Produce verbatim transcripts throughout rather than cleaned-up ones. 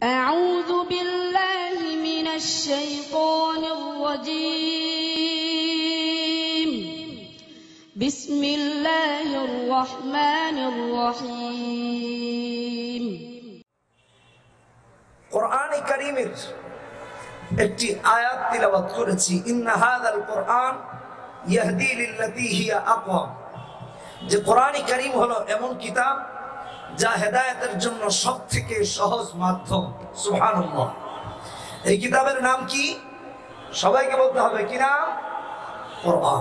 أعوذ بالله من الشيطان الرجيم بسم الله الرحمن الرحيم قرآن কারীমের একটি আয়াত তিলাওয়াত করেছি ইন্না হাযাল কুরআন ইয়াহদি লিল্লাতী হিয়া আকওয়াম। যে কোরআন কারীম হলো এমন কিতাব যা হেদায়েতের জন্য সবথেকে সহজ মাধ্যম। সুবহানাল্লাহ। এই কিতাবের নাম কি? সবাইকে বলতে হবে কি নাম? কোরআন।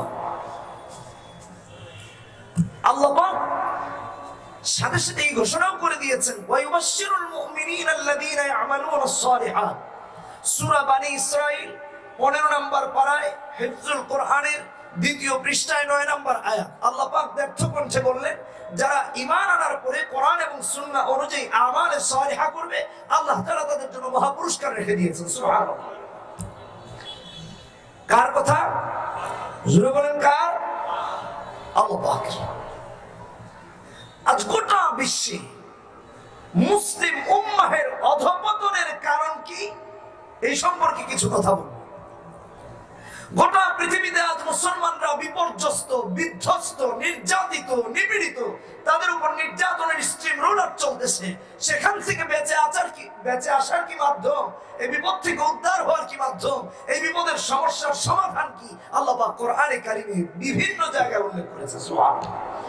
আল্লাহ পাক সাথে সাথে এই ঘোষণাও করে দিয়েছেন ওয়ায়ুবাশশিরুল মুমিনিনা আল্লাযীনা ইয়া'মালুনাস সালিহাত। সূরা বনী ইসরাঈল পনেরো নম্বর পারায় হিফজুল কোরআনের দ্বিতীয় পৃষ্ঠায় নয় নম্বর আয়াত আল্লাহ পাক ব্যর্থ কণ্ঠে বললেন, যারা ঈমান আনার পরে কোরআন এবং সুন্নাহ অনুযায়ী আমালে সালিহা করবে আল্লাহ তাআলা তাদের জন্য মহা পুরস্কার রেখে দিয়েছেন। সুবহানাল্লাহ। কার কথা? জোরে বলেন কার? আল্লাহ পাক। আজ গোটা বিশ্বে মুসলিম উম্মাহের অধঃপতনের কারণ কি এই সম্পর্কে কিছু কথা বলবো। গোটা পৃথিবীতে আজ মুসলমানরা বিপর্যস্ত, বিধ্বস্ত, নির্যাতিত, নিপীড়িত, তাদের উপর নির্যাতনের স্ট্রিম রোলার চলতেছে। সেখান থেকে বেঁচে আসার কি বেঁচে আসার কি মাধ্যম? এই বিপদ থেকে উদ্ধার হওয়ার কি মাধ্যম? এই বিপদের সমস্যার সমাধান কি? আল্লাহ পাক কোরআনে কারিমে বিভিন্ন জায়গায় উল্লেখ করেছে। সুবহানাল্লাহ।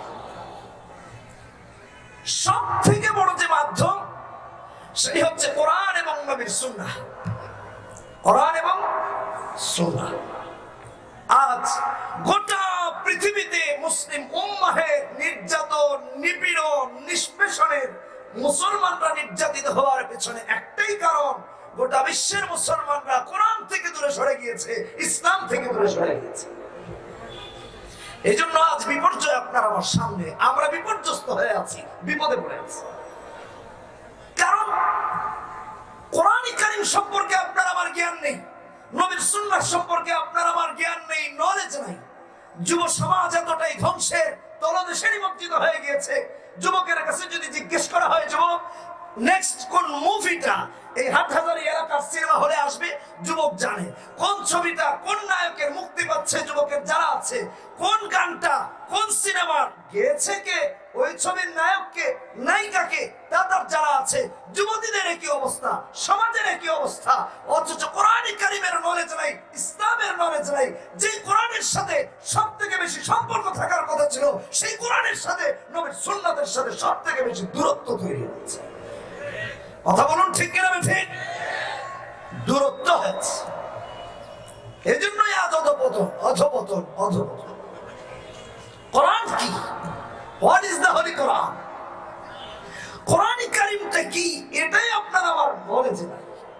সব থেকে বড় যে মাধ্যম সেই হচ্ছে কোরআন এবং নবীর সুন্নাহ। কোরআন এবং সুন্নাহ। আজ গোটা পৃথিবীতে মুসলিম উম্মাহের নির্যাতন, নিপীড়ন, নিষ্পেষণের মুসলমানরা নির্যাতিত হওয়ার পেছনে একটাই কারণ, গোটা বিশ্বের মুসলমানরা কোরআন থেকে দূরে সরে গিয়েছে, ইসলাম থেকে দূরে সরে গিয়েছে। এই জন্য আজ বিপর্যয় আপনার আমার সামনে, আমরা বিপর্যস্ত হয়ে আছি, বিপদে পড়ে আছি। কারণ কোরআন কারীম সম্পর্কে আপনার আমার জ্ঞান নেই, নবীর সুন্নাহ সম্পর্কে আপনার আমার জ্ঞান নেই, নলেজ নাই। যুব সমাজ এতটাই ধ্বংসের তলদেশে নিমজ্জিত হয়ে গিয়েছে। যুবকের কাছে যদি জিজ্ঞেস করা হয়, যুবক নেক্সট কোন মুভিটা এই হাটহাজারী এলাকার সিনেমা হলে আসবে, যুবক জানে। কোন ছবিটা কোন নায়কের মুক্তি পাচ্ছে যুবকের জানা আছে। কোন গানটা কোন সিনেমার গেয়েছে কে, ওই ছবির নায়ককে নায়িকাকে তা তার জানা আছে। যুবতীদের একই অবস্থা, সমাজের একই অবস্থা। অথচ কোরআন কারীমের নলেজ নাই, ইসলামের নলেজ নাই। যে কোরআনের সাথে সব থেকে বেশি সম্পর্ক থাকার কথা ছিল, সেই কোরআনের সাথে নবীর সুন্নাতের সাথে সব থেকে বেশি দূরত্ব তৈরি হয়েছে। কথা বলুন ঠিক কিনা? ঠিক। দূরত্ব হয়েছে। এই জন্যই আজ অধপতন, অধপতন, অধপতন। কোরআন কি? What is the holy Quran? Quran কারীমটা কি এটাই আপনার আমার নলেজ নাই।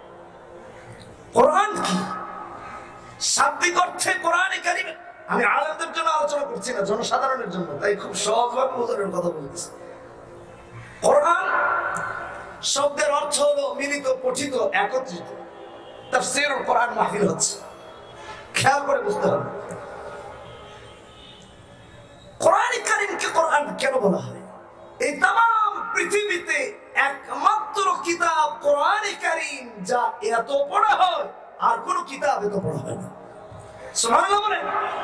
কোরআন কি? শাব্দিক অর্থে কোরআন কারীম, আমি আলেমদের জন্য আলোচনা করছি না, জনসাধারণের জন্য, তাই খুব সহজভাবে বোঝানোর কথা বলতেছি। কোরআন শব্দের অর্থ হলো মিলিত, পঠিত, একত্রিত। তাফসীর কোরআন মাহফিল হচ্ছে, খেয়াল করে বুঝতে হবে। কোরআন কারীমকে কোরআন কেন বলা হয়? এই তাম পৃথিবীতে একমাত্র কিতাব কোরআন কারীম, যা এত পড়া হয় আর কোন কিতাব এত পড়া হয় না। সুবহানাল্লাহ বলেন।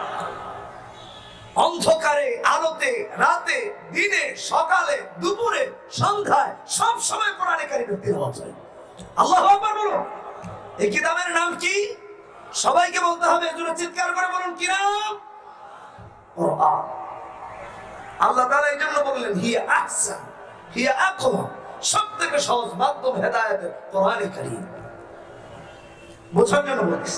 অন্ধকারে, আলোতে, রাতে, দিনে, সকালে, দুপুরে, সন্ধ্যায় সব সময় কোরআন কারীমের তিলাওয়াত হয়। আল্লাহু আকবার বলুন। এই কিতাবের নাম কি? সবাইকে বলতে হবে, জোরে চিৎকার করে বলুন কি নাম? কোরআন। আল্লাহ তাআলা এই জন্য বললেন হিয়া আহসান, হিয়া আকওয়াম, সবথেকে সহজ মাধ্যম হেদায়েতের কোরআন কারীম। বোঝার জন্য বলছি।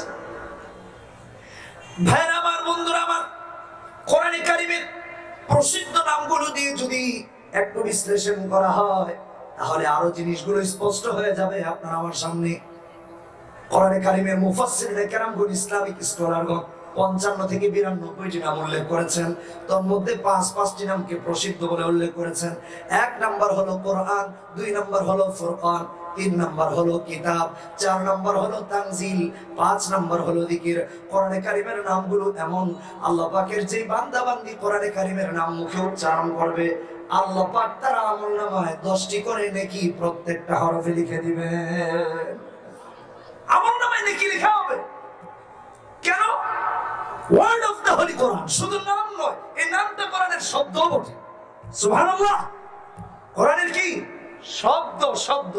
ভাইরা আমার, বন্ধুরা আমার, কোরআন কারীমের প্রসিদ্ধ নামগুলো দিয়ে যদি একটু বিশ্লেষণ করা হয় তাহলে আরো জিনিসগুলো স্পষ্ট হয়ে যাবে আপনার আমার সামনে। কোরআন কারীমের মুফাসসিরিনে কেরামগণ, ইসলামিক স্কলারগণ পঞ্চান্ন থেকে বিরানব্বইটি নাম উল্লেখ করেছেন। তোর মধ্যে পাঁচ পাঁচটি নামকে প্রসিদ্ধ বলে উল্লেখ করেছেন। এক নাম্বার হলো কোরআন, দুই নাম্বার হলো ফুরকান, তিন নাম্বার হলো কিতাব, চার নাম্বার হলো তানজিল, পাঁচ নাম্বার হলো জিকির। কোরআনে কারিমের নামগুলো এমন, আল্লাহ পাকের যে বান্দা বান্দি কোরআনে কারিমের নাম মুখে উচ্চারণ করবে, আল্লাহ পাক তার আমলনামায় দশটি করে নেকি প্রত্যেকটা হরফে লিখে দিবেন। আমলনামায় নেকি লেখা হবে। কেন? Word of the holy Quran, শুধু নাম নয়, এই নামটা কোরআনের শব্দ বটে। সুবহানাল্লাহ, কোরআনের কি শব্দ, শব্দ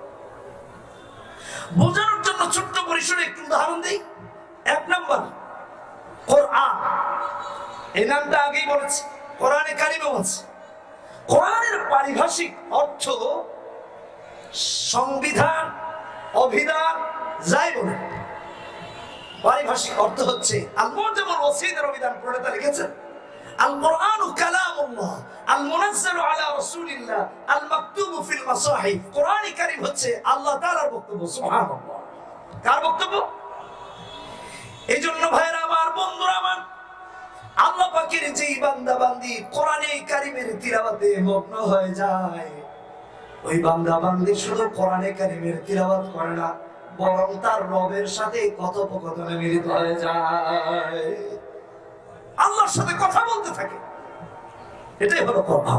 বোঝানোর জন্য ছোট্ট পরিসরে একটু উদাহরণ দেই। এক নাম্বার কোরআন, এই নামটা আগেই বলেছি, কোরআনে কারিমেও আছে। কোরআনের পারিভাষিক অর্থ সংবিধান, অভিধান, যাই বলে, পারিভাষিক অর্থ হচ্ছে আল মু'তামার ওয়াসিদের অভিধান প্রণেতা লিখেছেন আল কুরআনু কালামুল্লাহ আল মুনাজ্জালু আলা রাসূলিল্লাহ আল মাকতুবু ফিল মাসাহিফ। কোরআন কারীম হচ্ছে আল্লাহ তাআলার বক্তব্য। সুবহানাল্লাহ, কার বক্তব্য? এইজন্য ভাইরা আমার, বন্ধুরা আমার, আল্লাহ পাকের যেই বান্দা বান্দি কোরআনে কারীমের তিলাওয়াতে মগ্ন হয়ে যায়, ওই বান্দা বান্দি শুধু কোরআনে কারীমের তিলাওয়াত করে না, বরং তার রবের সাথে কথোপকথনে মিলিত হয়ে যায়, আল্লাহর সাথে কথা বলতে থাকে। এটাই হলো কোরআন।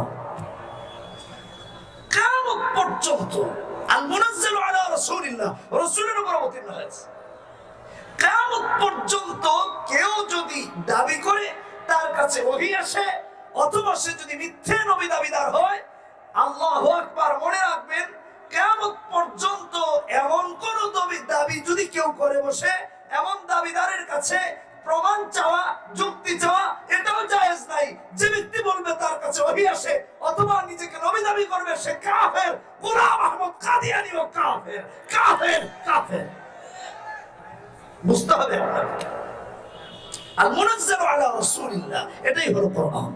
কিয়ামত পর্যন্ত আল মুনাজ্জালু আলা রাসূলিল্লাহ, রাসূলের উপর অবতীর্ণ হয়েছে। কিয়ামত পর্যন্ত কেউ যদি দাবি করে তার কাছে ওহী আসে, অথবা সে যদি মিথ্যে নবী দাবিদার হয়, আল্লাহু আকবার, মনে রাখবেন, কিয়ামত পর্যন্ত এমন কোন দাবি যদি কেউ করে বসে, এমন দাবিদারের কাছে প্রমাণ চাওয়া, যুক্তি চাওয়া, এটাও জায়েজ নাই। যে ব্যক্তি বলবে তার কাছে ওহী আসে, অথবা নিজেকে নবী দাবি করবে, সে কাফের। গোলাম আহমদ কাদিয়ানী ও কাফের, কাফের, কাফের। বুঝতে হবে আপনাকে। আল মুনাজ্জালু আলা রাসূলিল্লাহ, এটাই হলো কোরআন।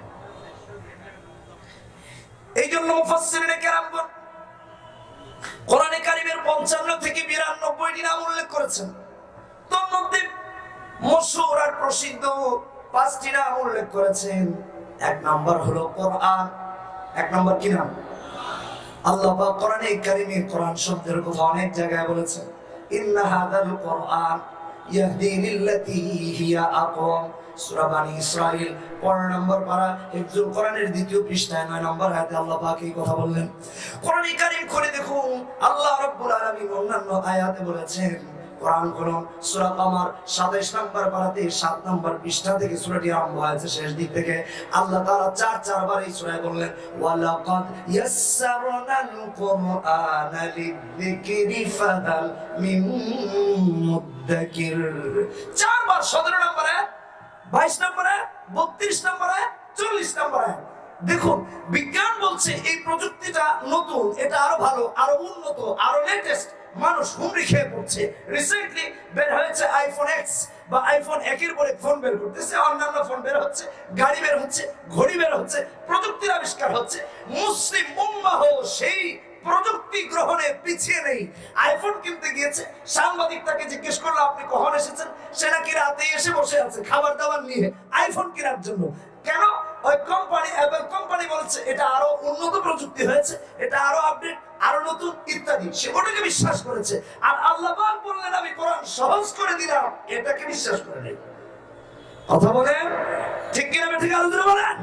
এই জন্য মুফাসসিরিনে কেরামগণ কোরআনে কারীমের পঞ্চান্ন থেকে বিরানব্বইটি নাম উল্লেখ করেছেন। তার মধ্যে মশহুর আর প্রসিদ্ধ পাঁচটি নাম উল্লেখ করেছেন। এক নাম্বার হলো কোরআন। এক নাম্বার কি নাম? আল্লাহ পাক কোরআনে কারীমে কোরআন শব্দের কথা অনেক জায়গায় বলেছেন। ইন্না হাযাল কোরআন ইয়াহদি লিল্লাতী হিয়া আকওয়াম। সূরা বানী ইসরাঈল পনেরো নম্বর পারা হিফজুল কোরআনের দ্বিতীয় পৃষ্ঠায় নয় নম্বর আয়াতে আল্লাহ পাক এই কথা বললেন। কোরআনে কারীম খুলে দেখুন, আল্লাহ রাব্বুল আলামিন অন্যান্য আয়াতে বলেছেন, কোরআন খুলুন, সূরা কামার সাতাশ নম্বর পারাতে সাত নম্বর পৃষ্ঠা থেকে সূরাটি আরম্ভ হয়েছে, শেষ দিক থেকে আল্লাহ তাআলা চার চারবার এই সূরায় বললেন, ওয়ালাকাদ ইয়াসসারনাল কুরআনা লিযিকরি ফাহাল মিন মুদ্দাকির। চারবার, সতেরো নম্বরে, বাইশ নম্বরে, বত্রিশ নম্বরে, চল্লিশ নম্বরে। দেখুন, বিজ্ঞান বলছে এই প্রযুক্তিটা নতুন, এটা আরো ভালো, আরো উন্নত, আরো লেটেস্ট। মানুষ হুমড়ি খেয়ে পড়ছে। রিসেন্টলি বের হয়েছে আইফোন এক্স বা আইফোন একের পরে ফোন বের করতেছে, অন্যান্য ফোন বের হচ্ছে, গাড়ি বের হচ্ছে, ঘড়ি বের হচ্ছে, প্রযুক্তির আবিষ্কার হচ্ছে। মুসলিম উম্মাহ সেই প্রযুক্তি গ্রহণে পিছিয়ে নেই। আইফোন কিনতে গিয়েছে, সাংবাদিক তাকে জিজ্ঞেস করলো আপনি কখন এসেছেন? সে নাকি রাতে এসে বসে আছে খাবার দাবার নিয়ে আইফোন কেনার জন্য। কেন? ওই কোম্পানি, অ্যাপল কোম্পানি বলছে এটা আরো উন্নত প্রযুক্তি হয়েছে, এটা আরো আপডেট, আরো নতুন ইত্যাদি। সে ওটাকে বিশ্বাস করেছে। আর আল্লাহ পাক বললেন আমি কোরআন সহজ করে দিলাম, এটাকে বিশ্বাস করে নেই। কথা বলেন ঠিক কিনা? ঠিক আলোচনা বলেন।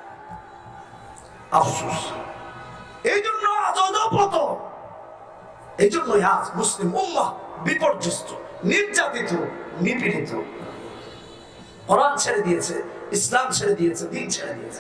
আফসোস, এই জন্য আজ অধঃপতন। এই জন্য আজ মুসলিম উম্মাহ বিপর্যস্ত, নির্যাতিত, নিপীড়িত। কোরআন ছেড়ে দিয়েছে, ইসলাম ছেড়ে দিয়েছে, দিন ছেড়ে দিয়েছে।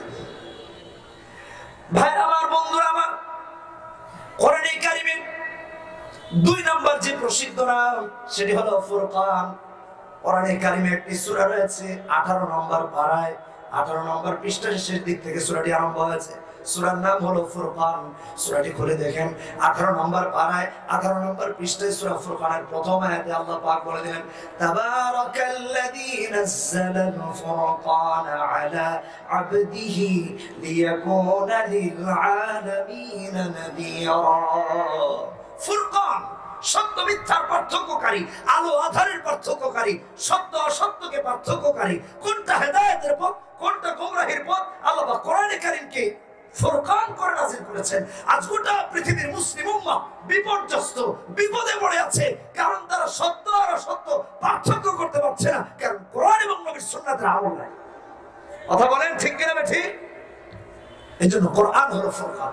ভাই আমার, বন্ধুরা আমার, কোরআনে কারীমের দুই নাম্বার যে প্রসিদ্ধ নাম সেটি হলো ফুরকান। কোরআনে কারীমে একটি সূরা রয়েছে আঠারো নম্বর পারায়, আঠারো নম্বর পৃষ্ঠার শেষ দিক থেকে সূরাটি আরম্ভ হয়েছে। সূরার নাম হলো ফুরকান। সূরাটি খুলে দেখেন আঠারো নম্বর পারায়, আঠারো নম্বর পৃষ্ঠায় সূরা ফুরকানের প্রথম আয়াতে আল্লাহ পাক বলে দিলেন, তাবারাকাল্লাযী নাযালাল ফুরকানা আলা আবদিহি লিয়াকুনা লিল আলামিন নাযীরা। ফুরকান সত্য মিথ্যার পার্থক্যকারী, আলো আধারের পার্থক্যকারী, সত্য অসত্যকে পার্থক্যকারী। কোনটা হেদায়েতের পথ, কোনটা গোমরাহির পথ, আল্লাহ পাক কোরআনে কারীমকে ফুরকান করে নাযিল করেছেন। আজ গোটা পৃথিবীর মুসলিম উম্মাহ বিপর্যস্ত, বিপদে পড়ে আছে, কারণ তারা সত্য আর অসত্য পার্থক্য করতে পারছে না, কারণ কোরআন এবং নবীর সুন্নাতের আমল নাই। কথা বলেন ঠিক কিনা ঠিক? এই জন্য কোরআন হলো ফুরকান।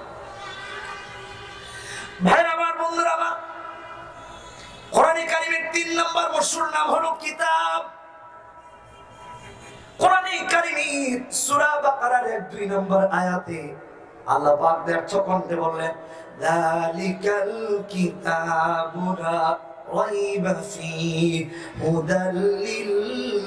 ভাইরা আমার, বন্ধুরা আমার, কোরআনে কারিমের তিন নম্বর মশহুর নাম হলো কিতাব। কোরআনে কারিমের সূরা বাকারার এক দুই নম্বর আয়াতে আল্লাহ পাক ব্যর্থ কণ্ঠে বললেন, যালিকাল কিতাবু লা রাইবা ফীহি হুদাল লিল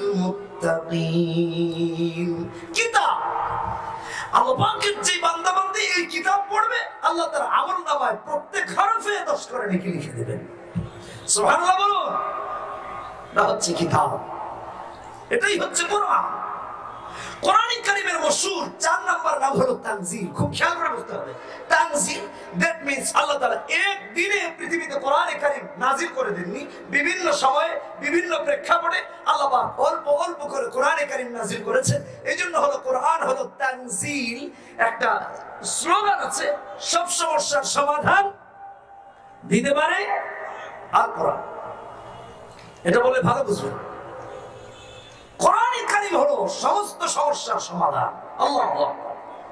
মুত্তাকিন। কিতাব, আল্লাহ পাকের যে বান্দা বান্দি এই কিতাব পড়বে, আল্লাহ তার আমলনামায় প্রত্যেক হরফে দশ করে নেকি লিখে দেবেন। সুবহানাল্লাহ বলুন। না হচ্ছে কিতাব, এটাই হচ্ছে কোরআন। কোরআন কারীমের মশহুর চার নাম্বার নাম হলো তানজিল। খুব খেয়াল করে বুঝতে হবে, তানজিল দ্যাট মিন্স আল্লাহ তাআলা এক দিনে পৃথিবীতে কোরআন কারীম নাজিল করে দেননি, বিভিন্ন সময়ে বিভিন্ন প্রেক্ষাপটে আল্লাহ পাক অল্প অল্প করে কোরআন কারীম নাজিল করেছেন। এইজন্য হলো কোরআন হলো তানজিল। একটা স্লোগান আছে, সব সমস্যার সমাধান দিতে পারে আল কোরআন। এটা বলে ভালো বুঝবেন, কোরআন কারীম হলো সমস্ত সমস্যার সমাধান। আল্লাহু আকবার।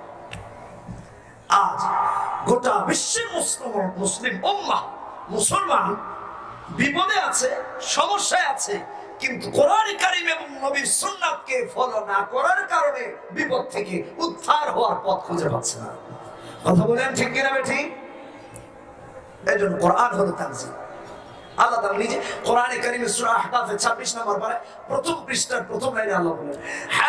আজ গোটা বিশ্বের মুসলিম মুসলিম উম্মাহ মুসলমান বিপদে আছে, সমস্যায় আছে, কিন্তু কোরআন কারীম এবং নবীর সুন্নাতকে ফলো না করার কারণে বিপদ থেকে উদ্ধার হওয়ার পথ খুঁজে পাচ্ছে না। কথা বলেন ঠিক কিনা ঠিক? এই জন্য কোরআন হলো তানজিল। আল্লাহ তাআলা নিজে কোরআনে কারীমের সূরা আহকাফের ছাব্বিশ নম্বর পারায় প্রথম পৃষ্ঠার প্রথম লাইনে আল্লাহ বলেন,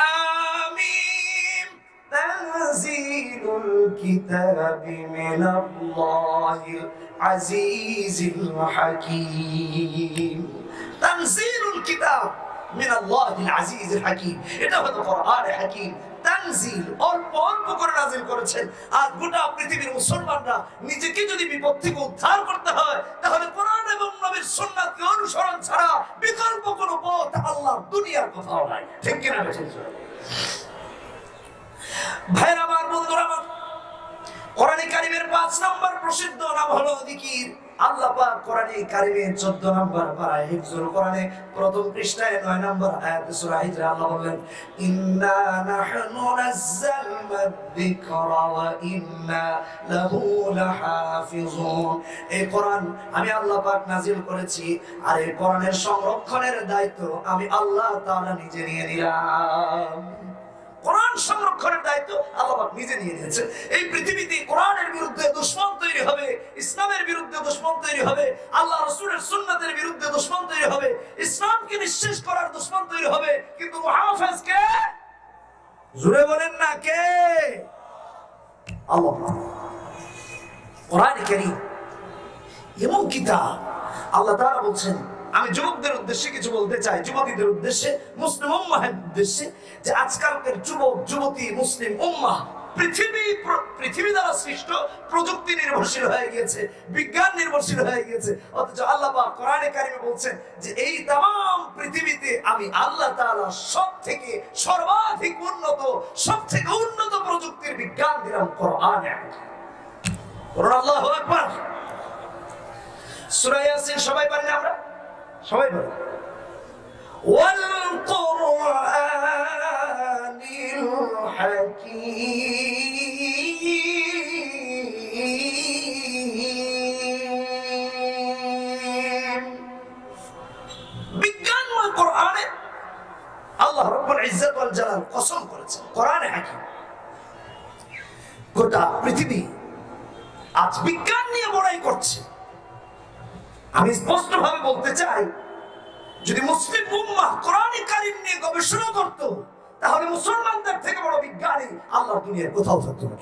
হামিম তানজিলুল কিতাবি মিনাল্লাহিল আজিজিল হাকীম। তানজিলুল কিতাব মিনাল্লাহিল আজিজিল হাকীম, এটা হলো কোরআনে হাকীম। তানজিল অল্প অল্প করে নাজিল করেছেন। আর গোটা পৃথিবীর মুসলমানরা নিজেকে যদি বিপদ থেকে উদ্ধার করতে হয়, তাহলে কোরআন এবং নবীর সুন্নাতকে অনুসরণ ছাড়া বিকল্প কোনো পথ আল্লাহর দুনিয়ার কোথাও নাই। ঠিক কিনা ঠিক? ভাইরা আমার, বন্ধুরা আমার, কোরআনে কারীমের পাঁচ নম্বর প্রসিদ্ধ নাম হলো যিকির। আল্লাহ পাক কোরআনে কারীমের চৌদ্দ নম্বর পারায় হিফজুল কোরআনে প্রথম পৃষ্ঠায় নয় নম্বর আয়াতে সূরা হিজর আল্লাহ বললেন, ইন্না নাহনু নাযালনা যিকরা ওয়া ইন্না লাহু লাহাফিজুন। এই কোরআন আমি আল্লাহ পাক নাযিল করেছি, আর এই কোরআনের সংরক্ষণের দায়িত্ব আমি আল্লাহ তাআলা নিজে নিয়ে নিলাম। কোরআন সংরক্ষণের দায়িত্ব আল্লাহ পাক নিজে নিয়ে নিয়েছে। এই পৃথিবীতে কোরআনের বিরুদ্ধে দুশমন তৈরি হবে, ইসলামের বিরুদ্ধে দুশমন তৈরি হবে, আল্লাহ রাসূলের সুন্নাতের বিরুদ্ধে দুশমন তৈরি হবে, ইসলামকে নিঃশেষ করার দুশমন তৈরি হবে, কিন্তু মুহাফেজ কে? জোরে বলেন না কে? আল্লাহ। কোরআন কারীম এমন কিতাব, আল্লাহ তাআলা বলছেন, আমি যুবকদের উদ্দেশ্যে কিছু বলতে চাই, যুবতীদের উদ্দেশ্যে, মুসলিম উম্মাহের উদ্দেশ্যে, যে আজকালকার যুবক যুবতী মুসলিম উম্মাহ পৃথিবী পৃথিবী দ্বারা সৃষ্ট প্রযুক্তি নির্ভরশীল হয়ে গিয়েছে, বিজ্ঞান নির্ভরশীল হয়ে গিয়েছে, অথচ আল্লাহ পাক কোরআনে কারীমে বলছেন যে এই তাম পৃথিবীতে আমি আল্লাহ তাআলা সব থেকে সর্বাধিক উন্নত, সব থেকে উন্নত প্রযুক্তির বিজ্ঞান দিলাম কোরআনে। আল্লাহু আকবার। সূরা ইয়াসিন সবাই পারেন, আমরা সবাই পারি। ওয়াল কুরআনিল হাকীম। বিজ্ঞানময় কোরআনে আল্লাহ রাব্বুল ইজ্জত ওয়াল জালাল কসম করেছেন, কোরআনে হাকীম। গোটা পৃথিবী আজ বিজ্ঞান নিয়ে বড়াই করছে। আমি স্পষ্ট ভাবে বলতে চাই, যদি মুসলিম উম্মাহ কোরআন কারীম নিয়ে গবেষণা করত, তাহলে মুসলমানদের থেকে বড় বিজ্ঞানী আল্লাহর দুনিয়ায় কোথাও থাকতো না।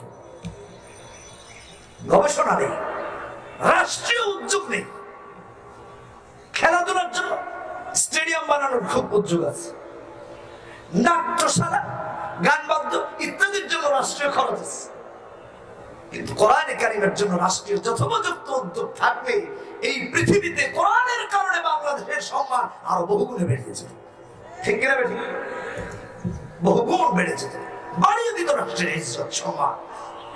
গবেষণা নেই, রাষ্ট্রীয় উদ্যোগ নেই, খেলাধুলার জন্য স্টেডিয়াম বানানোর খুব উদ্যোগ আছে, নাট্যশালা, গান বাদ্য ইত্যাদির জন্য রাষ্ট্রীয় খরচ আছে, কিন্তু কোরআন কারীমের জন্য রাষ্ট্রীয় যথোপযুক্ত উদ্যোগ থাকলে এই পৃথিবীতে কোরআনের কারণে বাংলাদেশের সম্মান আরো বহুগুণে বেড়ে যেত। ঠিক কিনা ঠিক? বহুগুণ বেড়ে যেত, বাড়িয়ে দিত রাষ্ট্রের ইজ্জত সম্মান।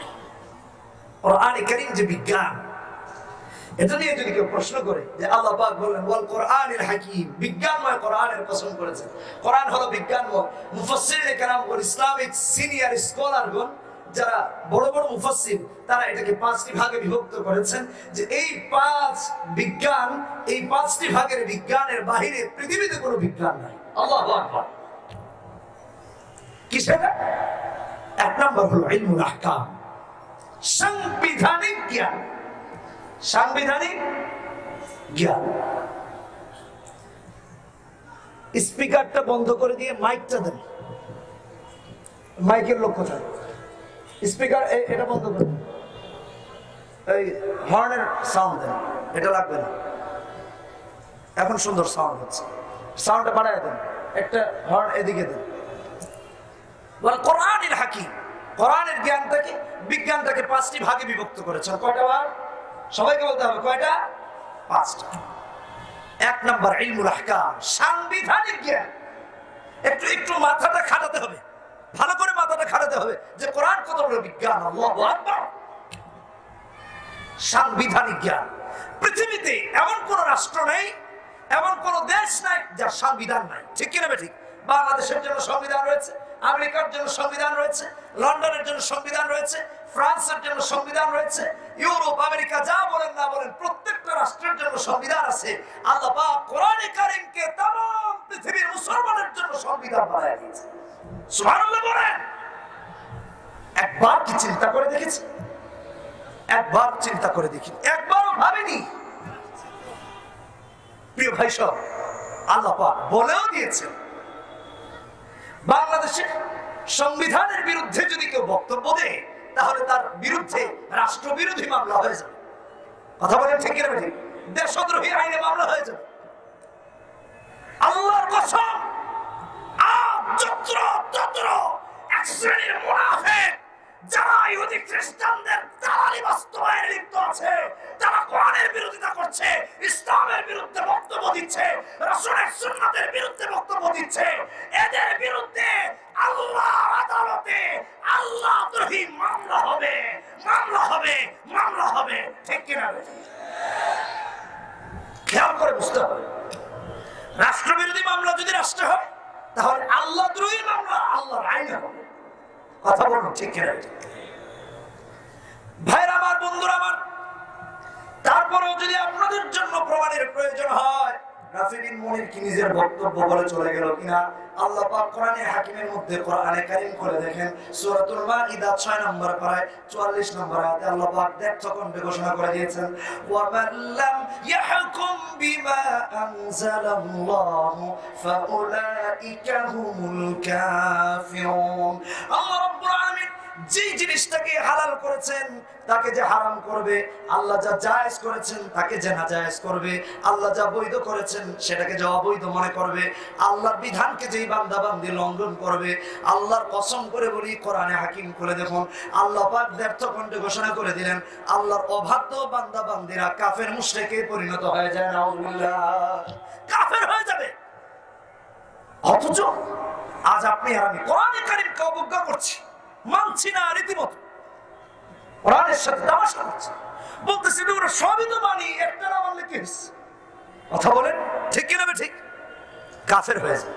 কোরআনে কারীম যে বিজ্ঞান, এটা নিয়ে যদি কেউ প্রশ্ন করে যে আল্লাহ পাক বলেন ওয়াল কোরআনিল হাকীম, বিজ্ঞানময় কোরআনের কসম করেছেন। কোরআন হলো বিজ্ঞানময়। মুফাসসিরিনে কেরাম ও ইসলামিক সিনিয়র স্কলারগণ যারা বড় বড় মুফাসসির, তারা এটাকে পাঁচটি ভাগে বিভক্ত করেছেন যে এই পাঁচ বিজ্ঞান, এই পাঁচটি ভাগের বিজ্ঞানের বাইরে পৃথিবীতে কোনো বিজ্ঞান নাই। আল্লাহু আকবার। কি সেটা? এক নম্বর হলো ইলমুল আহকাম, সাংবিধানিক জ্ঞান। সাংবিধানিক জ্ঞান। স্পিকারটা বন্ধ করে দিয়ে মাইকটা দেন। মাইকের লোক কোথায়? স্পিকার এটা বন্ধ করে, এই হর্নের সাউন্ড দেন, এটা লাগবে না। এখন সুন্দর সাউন্ড হচ্ছে, সাউন্ডটা বাড়ায় দেন, একটা হর্ন এদিকে দেন। বল কোরআনিল হাকীম, কোরআনের জ্ঞানটাকে, বিজ্ঞানটাকে পাঁচটি ভাগে বিভক্ত করেছেন। কয়টা ভাগ? সবাইকে বলতে হবে কয়টা? পাঁচটা। এক নম্বর ইলমুল আহকাম, সাংবিধানিক জ্ঞান। একটু একটু মাথাটা খাটাতে হবে, ভালো করে মাথাটা খাটাতে হবে যে কোরআন কত বড় বিজ্ঞান। আল্লাহু আকবার। সাংবিধানিক জ্ঞান। পৃথিবীতে এমন কোন রাষ্ট্র নেই, এমন কোন দেশ নাই যার সংবিধান নাই। ঠিক কিনা ঠিক? বাংলাদেশের জন্য সংবিধান রয়েছে, আমেরিকার জন্য সংবিধান রয়েছে, লন্ডনের জন্য সংবিধান রয়েছে, ফ্রান্সের জন্য সংবিধান রয়েছে, ইউরোপ আমেরিকা যা বলেন না বলেন প্রত্যেকটা রাষ্ট্রের জন্য সংবিধান আছে। আল্লাহ পাক কোরআনে কারীমকে तमाम পৃথিবীর মুসলমানের জন্য সংবিধান বানায় দিয়েছে। সুবহানাল্লাহ বলেন। একবার কি চিন্তা করে দেখেছি? একবার চিন্তা করে দেখি, একবারও ভাবিনি। প্রিয় ভাই সব, আল্লাহ পাক বলেও দিয়েছেন বাংলাদেশের সংবিধানের বিরুদ্ধে যদি কেউ বক্তব্য দেয় তাহলে তার বিরুদ্ধে রাষ্ট্রবিরোধী মামলা হয়ে যাবে। কথা বলেন ঠিক কিনা ঠিক? দেশদ্রোহী আইনে মামলা হয়ে যাবে। আল্লাহর কসম, আজ যত্র তত্র এক শ্রেণীর মুনাফিক যারা ইহুদি খ্রিস্টানদের দালালি বাস্তবায়নে লিপ্ত আছে, তারা কোরআনের বিরোধিতা করছে, ইসলামের বিরুদ্ধে বক্তব্য দিচ্ছে, রাসূলের সুন্নাতের বিরুদ্ধে বক্তব্য দিচ্ছে, এদের বিরুদ্ধে আল্লাহর আদালতে আল্লাহদ্রোহী মামলা হবে, মামলা হবে, মামলা হবে। ঠিক কিনা? খেয়াল করে বুঝতে হবে, রাষ্ট্রবিরোধী মামলা যদি রাষ্ট্রে হয় তাহলে আল্লাহদ্রোহী মামলা আল্লাহর আইনে হবে। কথা বলুন ঠিক কিনা? ভাইরা আমার, বন্ধুরা আমার, তারপরেও যদি আপনাদের জন্য প্রমাণের প্রয়োজন হয়, রাফি বিন মুনির কি নিজের বক্তব্য বলে চলে গেল কিনা? আল্লাহ পাক কোরআনে হাকিমের মধ্যে কোরআনে কারীম করে দেখেন সূরাতুল মাইদা ছয় নম্বর পারায় চুয়াল্লিশ নম্বর আয়াতে আল্লাহ পাক দেখতে ঘোষণা করে দিয়েছেন, ওয়া মান লাম ইয়াহকুম বিমা আনজালাল্লাহু ফাউলাইকা হুমুল কাফিরুন। আল্লাহ রাব্বুল আলামিন যে জিনিসটাকে হালাল করেছেন তাকে যে হারাম করবে, আল্লাহ যা জায়েজ করেছেন তাকে যে নাজায়েজ করবে, আল্লাহ যা বৈধ করেছেন সেটাকে যে অবৈধ মনে করবে, আল্লাহর বিধানকে যেই বান্দা বান্দি লঙ্ঘন করবে, আল্লাহর কসম করে বলি কোরআনে হাকিম করে দেখুন আল্লাহ পাক ব্যর্থ কণ্ঠে ঘোষণা করে দিলেন আল্লাহর অবাধ্য বান্দা বান্দিরা কাফের মুশরিকে পরিণত হয়ে যায়। নাউযুবিল্লাহ, কাফের হয়ে যাবে। অথচ আজ আপনি আর আমি কোরআনে কারীমকে অবজ্ঞা করছি, মানছি না, রীতিমতো কোরআনের সাথে তামাশা করছি, বলতেছি ওরা সবই তো মানি, একটা না মানলে কি হচ্ছে? কথা বলেন ঠিক কিনা ঠিক? কাফের হয়ে যায়।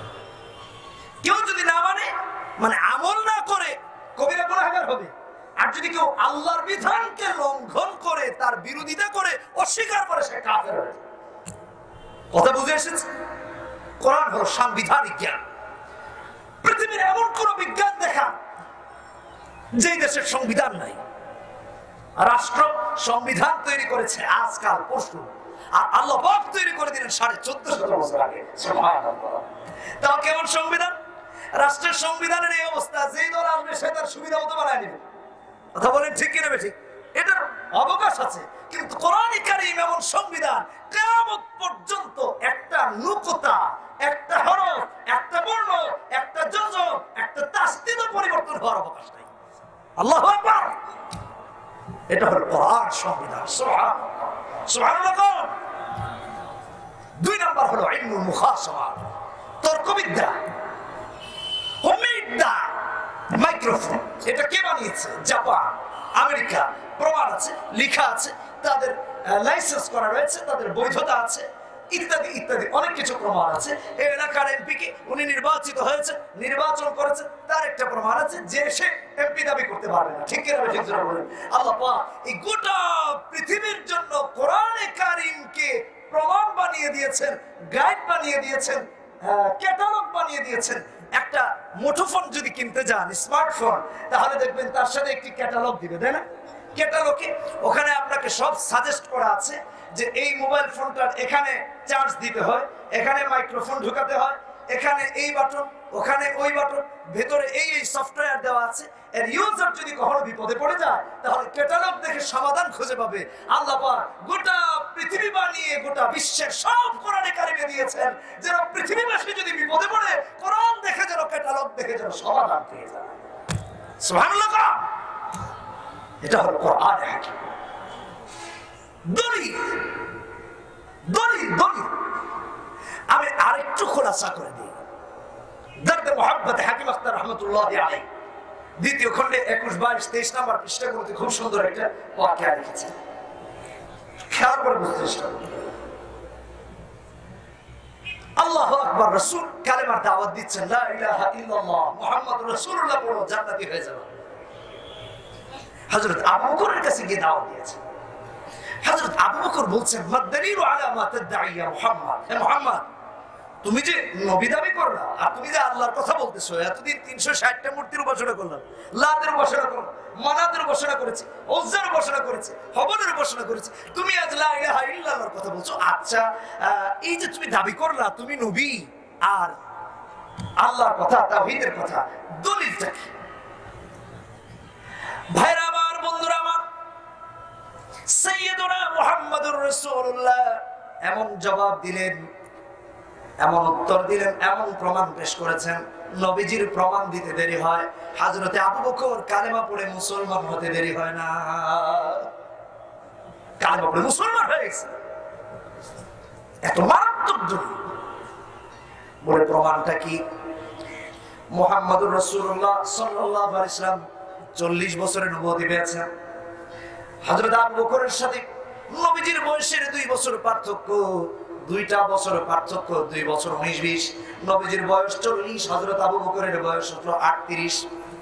কেউ যদি না মানে, মানে আমল না করে কবিরা গুনাহগার হবে। আর যদি কেউ আল্লাহর বিধানকে লঙ্ঘন করে, তার বিরোধিতা করে, অস্বীকার করে, সে কাফের হয়ে যায়। কথা বুঝে এসেছে? কোরআন হলো সাংবিধানিক জ্ঞান। পৃথিবীর এমন কোন বিজ্ঞান দেখা যে দেশের সংবিধান নাই। রাষ্ট্র সংবিধান তৈরি করেছে আজকাল পরশু, আর আল্লাহ পাক তৈরি করে দিলেন সাড়ে চোদ্দ শত বছর আগে। তাও কেমন সংবিধান? রাষ্ট্রের সংবিধানের এই অবস্থা, যেই দল আসবে সে তার সুবিধা মতো বানায় নেবে। কথা বলেন ঠিক কিনা ঠিক? এটার অবকাশ আছে, কিন্তু কোরআনে কারীম এমন সংবিধান কিয়ামত পর্যন্ত একটা নুকতা, একটা হরফ, একটা বর্ণ, একটা যোজক, একটা তাসদীদ পরিবর্তন হওয়ার অবকাশ নাই। আল্লাহু আকবার। এটা হলো কোরআন সংবিধান। সুবহানাল্লাহ, সুবহানাল্লাহ। দুই নাম্বার হলো ইলমুল মুখাসাবা, তর্কবিদ্যা, হোমিদ্যা, মাইক্রোফোন। এটা কে বানিয়েছে? জাপান, আমেরিকা, প্রমাণ আছে, লেখা আছে, তাদের লাইসেন্স করা রয়েছে, তাদের বৈধতা আছে, ইত্যাদি ইত্যাদি অনেক কিছু প্রমাণ আছে। এই এলাকার এমপি কে উনি নির্বাচিত হয়েছে, নির্বাচন করেছে, তার একটা প্রমাণ আছে যে সে এমপি দাবি করতে পারবে না। ঠিক কিনা ঠিক জোরে বলেন। আল্লাহ পাক এই গোটা পৃথিবীর জন্য কোরআনে কারীমকে প্রমাণ বানিয়ে দিয়েছেন, গাইড বানিয়ে দিয়েছেন, ক্যাটালগ বানিয়ে দিয়েছেন। একটা মুঠোফোন যদি কিনতে যান, স্মার্টফোন, তাহলে দেখবেন তার সাথে একটি ক্যাটালগ দিবে, তাই না? ক্যাটালগে ওখানে আপনাকে সব সাজেস্ট করা আছে যে এই মোবাইল ফোনটার এখানে চার্জ দিতে হয়, এখানে মাইক্রোফোন ঢুকাতে হয়, এখানে এই বাটন, ওখানে ওই বাটন, ভেতরে এই এই সফটওয়্যার দেওয়া আছে। এর ইউজার যদি কখনো বিপদে পড়ে যায় তাহলে ক্যাটালগ দেখে সমাধান খুঁজে পাবে। আল্লাহ পাক গোটা পৃথিবী বানিয়ে গোটা বিশ্বের সব কোরআনে কারিমে দিয়েছেন যেন পৃথিবীবাসী যদি বিপদে পড়ে কোরআন দেখে যেন, ক্যাটালগ দেখে যেন সমাধান পেয়ে যায়। সুবহানাল্লাহ। এটা হলো কোরআনে হাকিম। দলিল দলিল দলিল আমি আরেকটু খোলাসা করে দিই। দর্দ মোহাব্বত হাকিম আখতার রহমতুল্লাহ আলাইহি দ্বিতীয় খণ্ডে একুশ বাইশ তেইশ নম্বর পৃষ্ঠাগুলোতে খুব সুন্দর একটা ওয়াকিয়া লিখেছেন, খেয়াল করে বুঝতে চেষ্টা করুন। আল্লাহু আকবার, রাসূল কালেমার দাওয়াত দিচ্ছেন, লা ইলাহা ইল্লাল্লাহ মুহাম্মাদুর রাসূলুল্লাহ বলো, জান্নাতি হয়ে যাবে। হযরত আবু বকরের কাছে গিয়ে দাওয়াত দিয়েছেন। হযরত আবু বকর বলছেন, মাদ-দালিলু আলা মা তাদঈ ইয়া মুহাম্মদ, হে মুহাম্মদ, তুমি যে নবী দাবি করলা আর তুমি যে আল্লাহর কথা বলতেছো, এতদিন তিনশো ষাট টা মূর্তির উপাসনা করলাম, লাতের উপাসনা করলাম, মানাতের উপাসনা করেছি, উজ্জার উপাসনা করেছি, হবলের উপাসনা করেছি, তুমি আজ লা ইলাহা ইল্লাল্লাহর কথা বলছো। আচ্ছা, এই যে তুমি দাবি করলা তুমি নবী আর আল্লাহর কথা, তাওহীদের কথা, দলিলটা কি? ভাইরা আমার, বন্ধুরা আমার, সাইয়্যিদুনা মুহাম্মাদুর রাসূলুল্লাহ এমন জবাব দিলেন, এমন উত্তর দিলেন, এমন প্রমাণ পেশ করেছেন, নবীজির প্রমাণ দিতে দেরি হয়। হযরতে আবু বকর কালেমা পড়ে মুসলমান হতে দেরি হয় না, কালেমা পড়ে মুসলমান হয়ে গেছে। এত মারাত্মক দলিল। বলে প্রমাণটা কি? মুহাম্মাদুর রাসূলুল্লাহ সাল্লাল্লাহু আলাইহি ওয়াসাল্লাম চল্লিশ বছরের নবুয়তি পেয়েছেন। হযরত আবু বকরের সাথে নবীজির বয়সের দুই বছর পার্থক্য, দুইটা বছর পার্থক্য, দুই বছর উনিশ বিশ। নবীজির বয়স চল্লিশ, হযরত আবু বকরের বয়স হলো আটত্রিশ।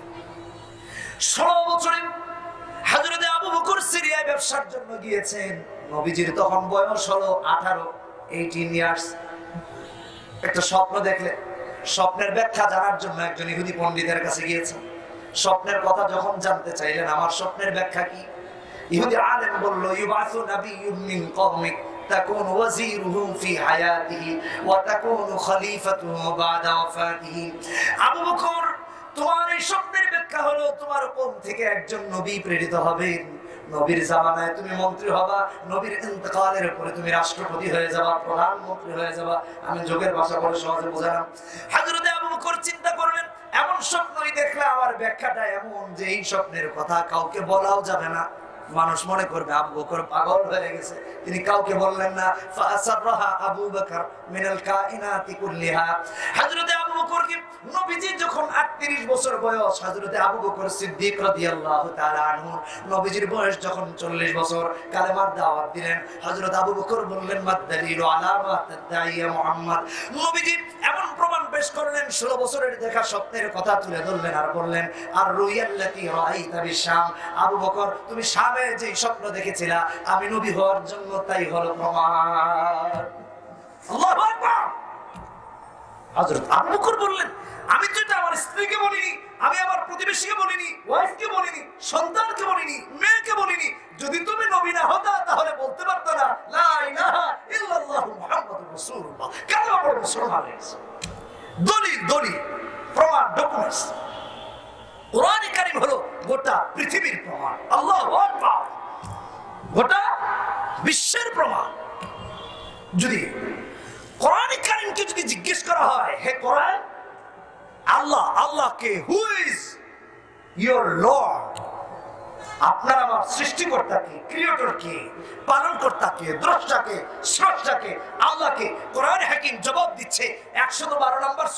ষোলো বছরে হযরত আবু বকর সিরিয়ায় ব্যবসার জন্য গিয়েছেন। নবীজির তখন বয়স হলো আঠারো, এইটিন ইয়ার্স। একটা স্বপ্ন দেখলেন, স্বপ্নের ব্যাখ্যা জানার জন্য একজন ইহুদি পণ্ডিতের কাছে গিয়েছেন। স্বপ্নের কথা যখন জানতে চাইলেন, আমার স্বপ্নের ব্যাখ্যা কি, ইহুদি আলেম বলল, ইউবাসু নাবিয়্যুম মিন কওমিক তাকুন ওয়াজিরুহু ফি হায়াতিহি ওয়া তাকুন খলিফাতুহু বাদা ওয়াফাতিহি। আবু বকর, তোমার এই স্বপ্নের ব্যাখ্যা হলো তোমার কওম থেকে একজন নবী প্রেরিত হবেন, নবীর জামানায় তুমি মন্ত্রী হবা, নবীর ইন্তেকালের পরে তুমি রাষ্ট্রপতি হয়ে যাবা, প্রধানমন্ত্রী হয়ে যাবা। আমি যোগের ভাষা বলে সহজে বোঝালাম। হযরত আবু বকর চিন্তা করলেন, এমন স্বপ্নই দেখলে আমার ব্যাখ্যাটা এমন যে এই স্বপ্নের কথা কাউকে বলাও যাবে না, মানুষ মনে করবে আবু বকর পাগল হয়ে গেছে। তিনি কাউকে বললেন না। ফাসাররাহা আবু বকর মিনাল কায়নাতি কুল্লিহা। হযরতে আবু বকর কি নবীজি যখন আটত্রিশ বছর বয়স, হযরতে আবু বকর সিদ্দিক রাদিয়াল্লাহু তাআলা আনহু নবীজির বয়স যখন চল্লিশ বছর, কালেমার দাওয়াত দিলেন। হযরত আবু বকর বললেন, মাদ-দালিলু আলা মা তাদঈ ইয়া মুহাম্মদ। নবীজি এমন প্রমাণ পেশ করলেন, ষোলো বছরের দেখা স্বপ্নের কথা তুলে ধরলেন আর বললেন, আর রুয়াল্লাতী রাআইতা বিশাম, আবু বকর তুমি শামে যে স্বপ্ন দেখেছিলা আমি নবী হওয়ার জন্য, তাই হলো প্রমাণ। আল্লাহু আকবার। হযরত আবু বকর বললেন, আমি তো এটা আমার স্ত্রীকে বলিনি, আমি আমার প্রতিবেশীকে বলিনি, ওয়াইফকে বলিনি, সন্তানকে বলিনি, মেয়েকে বলিনি। যদি তুমি নবী না হতা তাহলে বলতে পারতো না লা ইলাহা ইল্লাল্লাহু মুহাম্মাদুর রাসূলুল্লাহ, কালেমা পড়ে মুসলমান হয়েছে। দলিল দলিল প্রমাণ, ডকুমেন্টস। কোরআনে কারীম হলো গোটা পৃথিবীর প্রমাণ। আল্লাহু আকবার। গোটা বিশ্বের প্রমাণ। যদি কোরআনে কারীমকে যদি জিজ্ঞেস করা হয়, হে কোরআন, আল্লাহ আল্লাহকে, হু ইজ ইয়োর লর্ড, আপনার আমার সৃষ্টিকর্তাকে, ক্রিয়েটরকে, পালনকর্তাকে, দ্রষ্টাকে, স্রষ্টাকে, আল্লাহকে কোরআন হাকিম জবাব দিচ্ছে একশো বারো নম্বর সূরায়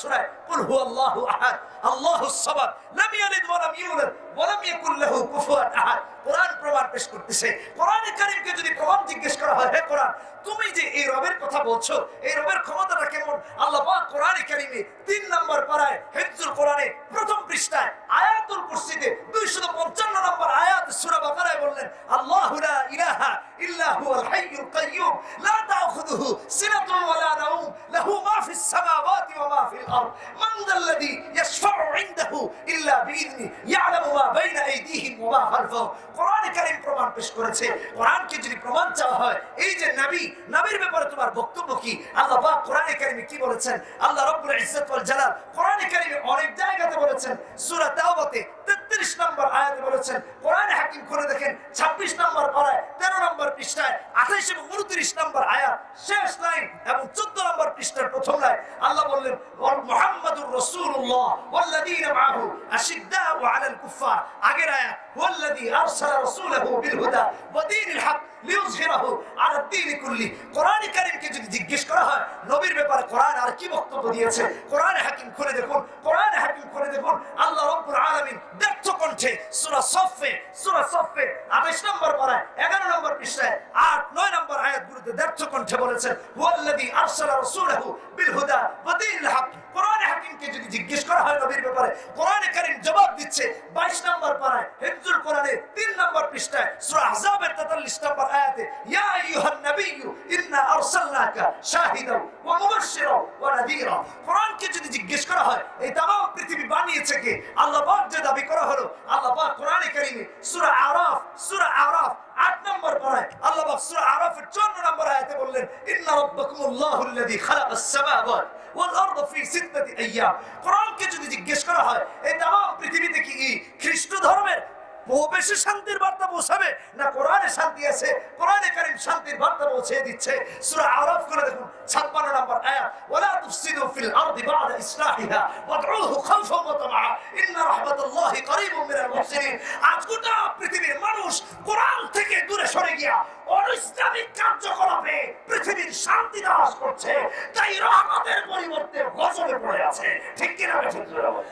কুল হুয়াল্লাহু আহাদ আল্লাহুস সামাদ লাম ইয়ালিদ ওয়া লাম ইউলাদ ওয়া লাম ইয়াকুল লাহু কুফুয়ান আহাদ। কোরআন প্রমাণ পেশ করতেছে। কোরআনে কারীমকে যদি প্রমাণ জিজ্ঞেস করা হয়, হে কোরআন তুমি যে এই রবের কথা বলছো, এই রবের ক্ষমতাটা কেমন? আল্লাহ পাক কোরআনে কারীমে তিন নম্বর পারায় হিফজুল কোরআনে প্রথম পৃষ্ঠায় আয়াতুল কুরসিতে দুইশত পঞ্চান্ন নম্বর আয়াত সূরা বাকারায় বললেন, আল্লাহু লা ইলাহা ইল্লা হুয়াল হাইয়ুল কাইয়্যুম লা তাখুযুহু সিনাতুন ওয়া লা নাওম লাহু মা ফিস সামাওয়াতি ওয়া মা ফিল আরদ মান যাল্লাযী ইয়াশফাউ ইনদাহু ইল্লা বিইذনি ইয়ালামু মা বাইনা আইদিহিম ওয়া মা খালফাহুম। কোরআনে কারীম প্রমাণ পেশ করেছে। কোরআনকে যদি প্রমাণ চাওয়া হয়, এই যে নবী, নবীর ব্যাপারে তোমার বক্তব্য কি? আল্লাহ পাক কোরআনে কারীমে কি বলেছেন? আল্লাহ রাব্বুল ইজ্জত ওয়াল জালাল কোরআনে কারীমে অনেক জায়গাতে বলেছেন। সূরা তাওবাতে তেত্রিশ নম্বর আয়াতে বলেছেন। কোরআনে হাকিম করে দেখেন ছাব্বিশ নম্বর পারায় তেরো নম্বর পৃষ্ঠায় আঠাইশ এবং উনত্রিশ নম্বর আয়াত শেষ লাইন এবং চোদ্দ নম্বর পৃষ্ঠার প্রথম লাইন আল্লাহ বললেন, মুহাম্মাদুর রাসূলুল্লাহ ওয়াল্লাযীনা মাআহু আশিদ্দাউ আলাল কুফফার। আগের আয়াত ওয়াল্লাযী আরসালা রাসূলাহু বিল হুদা ওয়া দীনিল হক লিইয়ুযহিরাহু আলাদ দীনি কুল্লি। কোরআনে কারীমকে যদি জিজ্ঞেস করা হয় নবীর ব্যাপারে কোরআন আর কি বক্তব্য দিয়েছে, কোরআনে হাকিম খুলে দেখুন, কোরআনে হাকিম খুলে দেখুন আল্লাহ রাব্বুল আলামিন ব্যর্থ কণ্ঠে সূরা সফে সূরা সফে আঠাইশ নম্বর পারায় এগারো নম্বর পৃষ্ঠায় আট নয় নম্বর আয়াতগুলোতে ব্যর্থ কণ্ঠে বলেছেন, ওয়াল্লাযী আরসালা রাসূলাহু বিল হুদা ওয়া দীনিল হক। কোরআনে হাকিমকে যদি জিজ্ঞেস করা হয় নবীর ব্যাপারে, কোরআনে কারীম জবাব দিচ্ছে বাইশ নম্বর পারায় হিফজুল কোরআনে তিন নম্বর পৃষ্ঠায় সূরা আহজাবের তেতাল্লিশ নম্বর আয়াতে, ইয়া আইয়ুহান নাবিয়্যু ইন্না আরসালনাকা শাহিদাও ওয়া মুবাশশিরাও ওয়া নাযীরা। কোরআনকে যদি জিজ্ঞেস করা হয় এই तमाम পৃথিবী বানিয়েছে কে, আল্লাহ পাক যে দাবি করা হলো, আল্লাহ পাক কোরআনে কারীমে সূরা আরাফ সূরা আরাফ আট নম্বর পারায় আল্লাহ পাক সূরা আরাফের চুয়ান্ন নম্বর আয়াতে বললেন, ইন্না রাব্বাকুমুল্লাহুল্লাযী খালাকাস সামাওয়াতি ওয়াল আরদা ফি সিত্তাতি আইয়াম। কোরআনকে যদি জিজ্ঞেস করা হয় এই तमाम পৃথিবীতে কি খ্রিস্ট ধর্মের বেশি শান্তির বার্তা পৌঁছাবে না কোরআনে শান্তি আছে? কোরআনে কারীম শান্তির বার্তা পৌঁছে দিচ্ছে। সূরা আরাফ করে দেখুন ছাপ্পান্ন নম্বর আয়াত, ওয়ালা তুফসিদু ফিল আরদি বা'দা ইসলাহিহা ওয়াদউহু খাওফান ওয়া তামআ ইন্না রাহমাতাল্লাহি করিবুম মিনাল মুহসিনিন। আজ গোটা পৃথিবীর মানুষ কোরআন থেকে দূরে সরে গিয়া অনিসলামিক কার্যকলাপে পৃথিবীর শান্তি নাশ করছে, তাই রহমতের পরিবর্তে গজবে পড়ে আছে। ঠিক কিনা? ঠিক জোরে বলেন।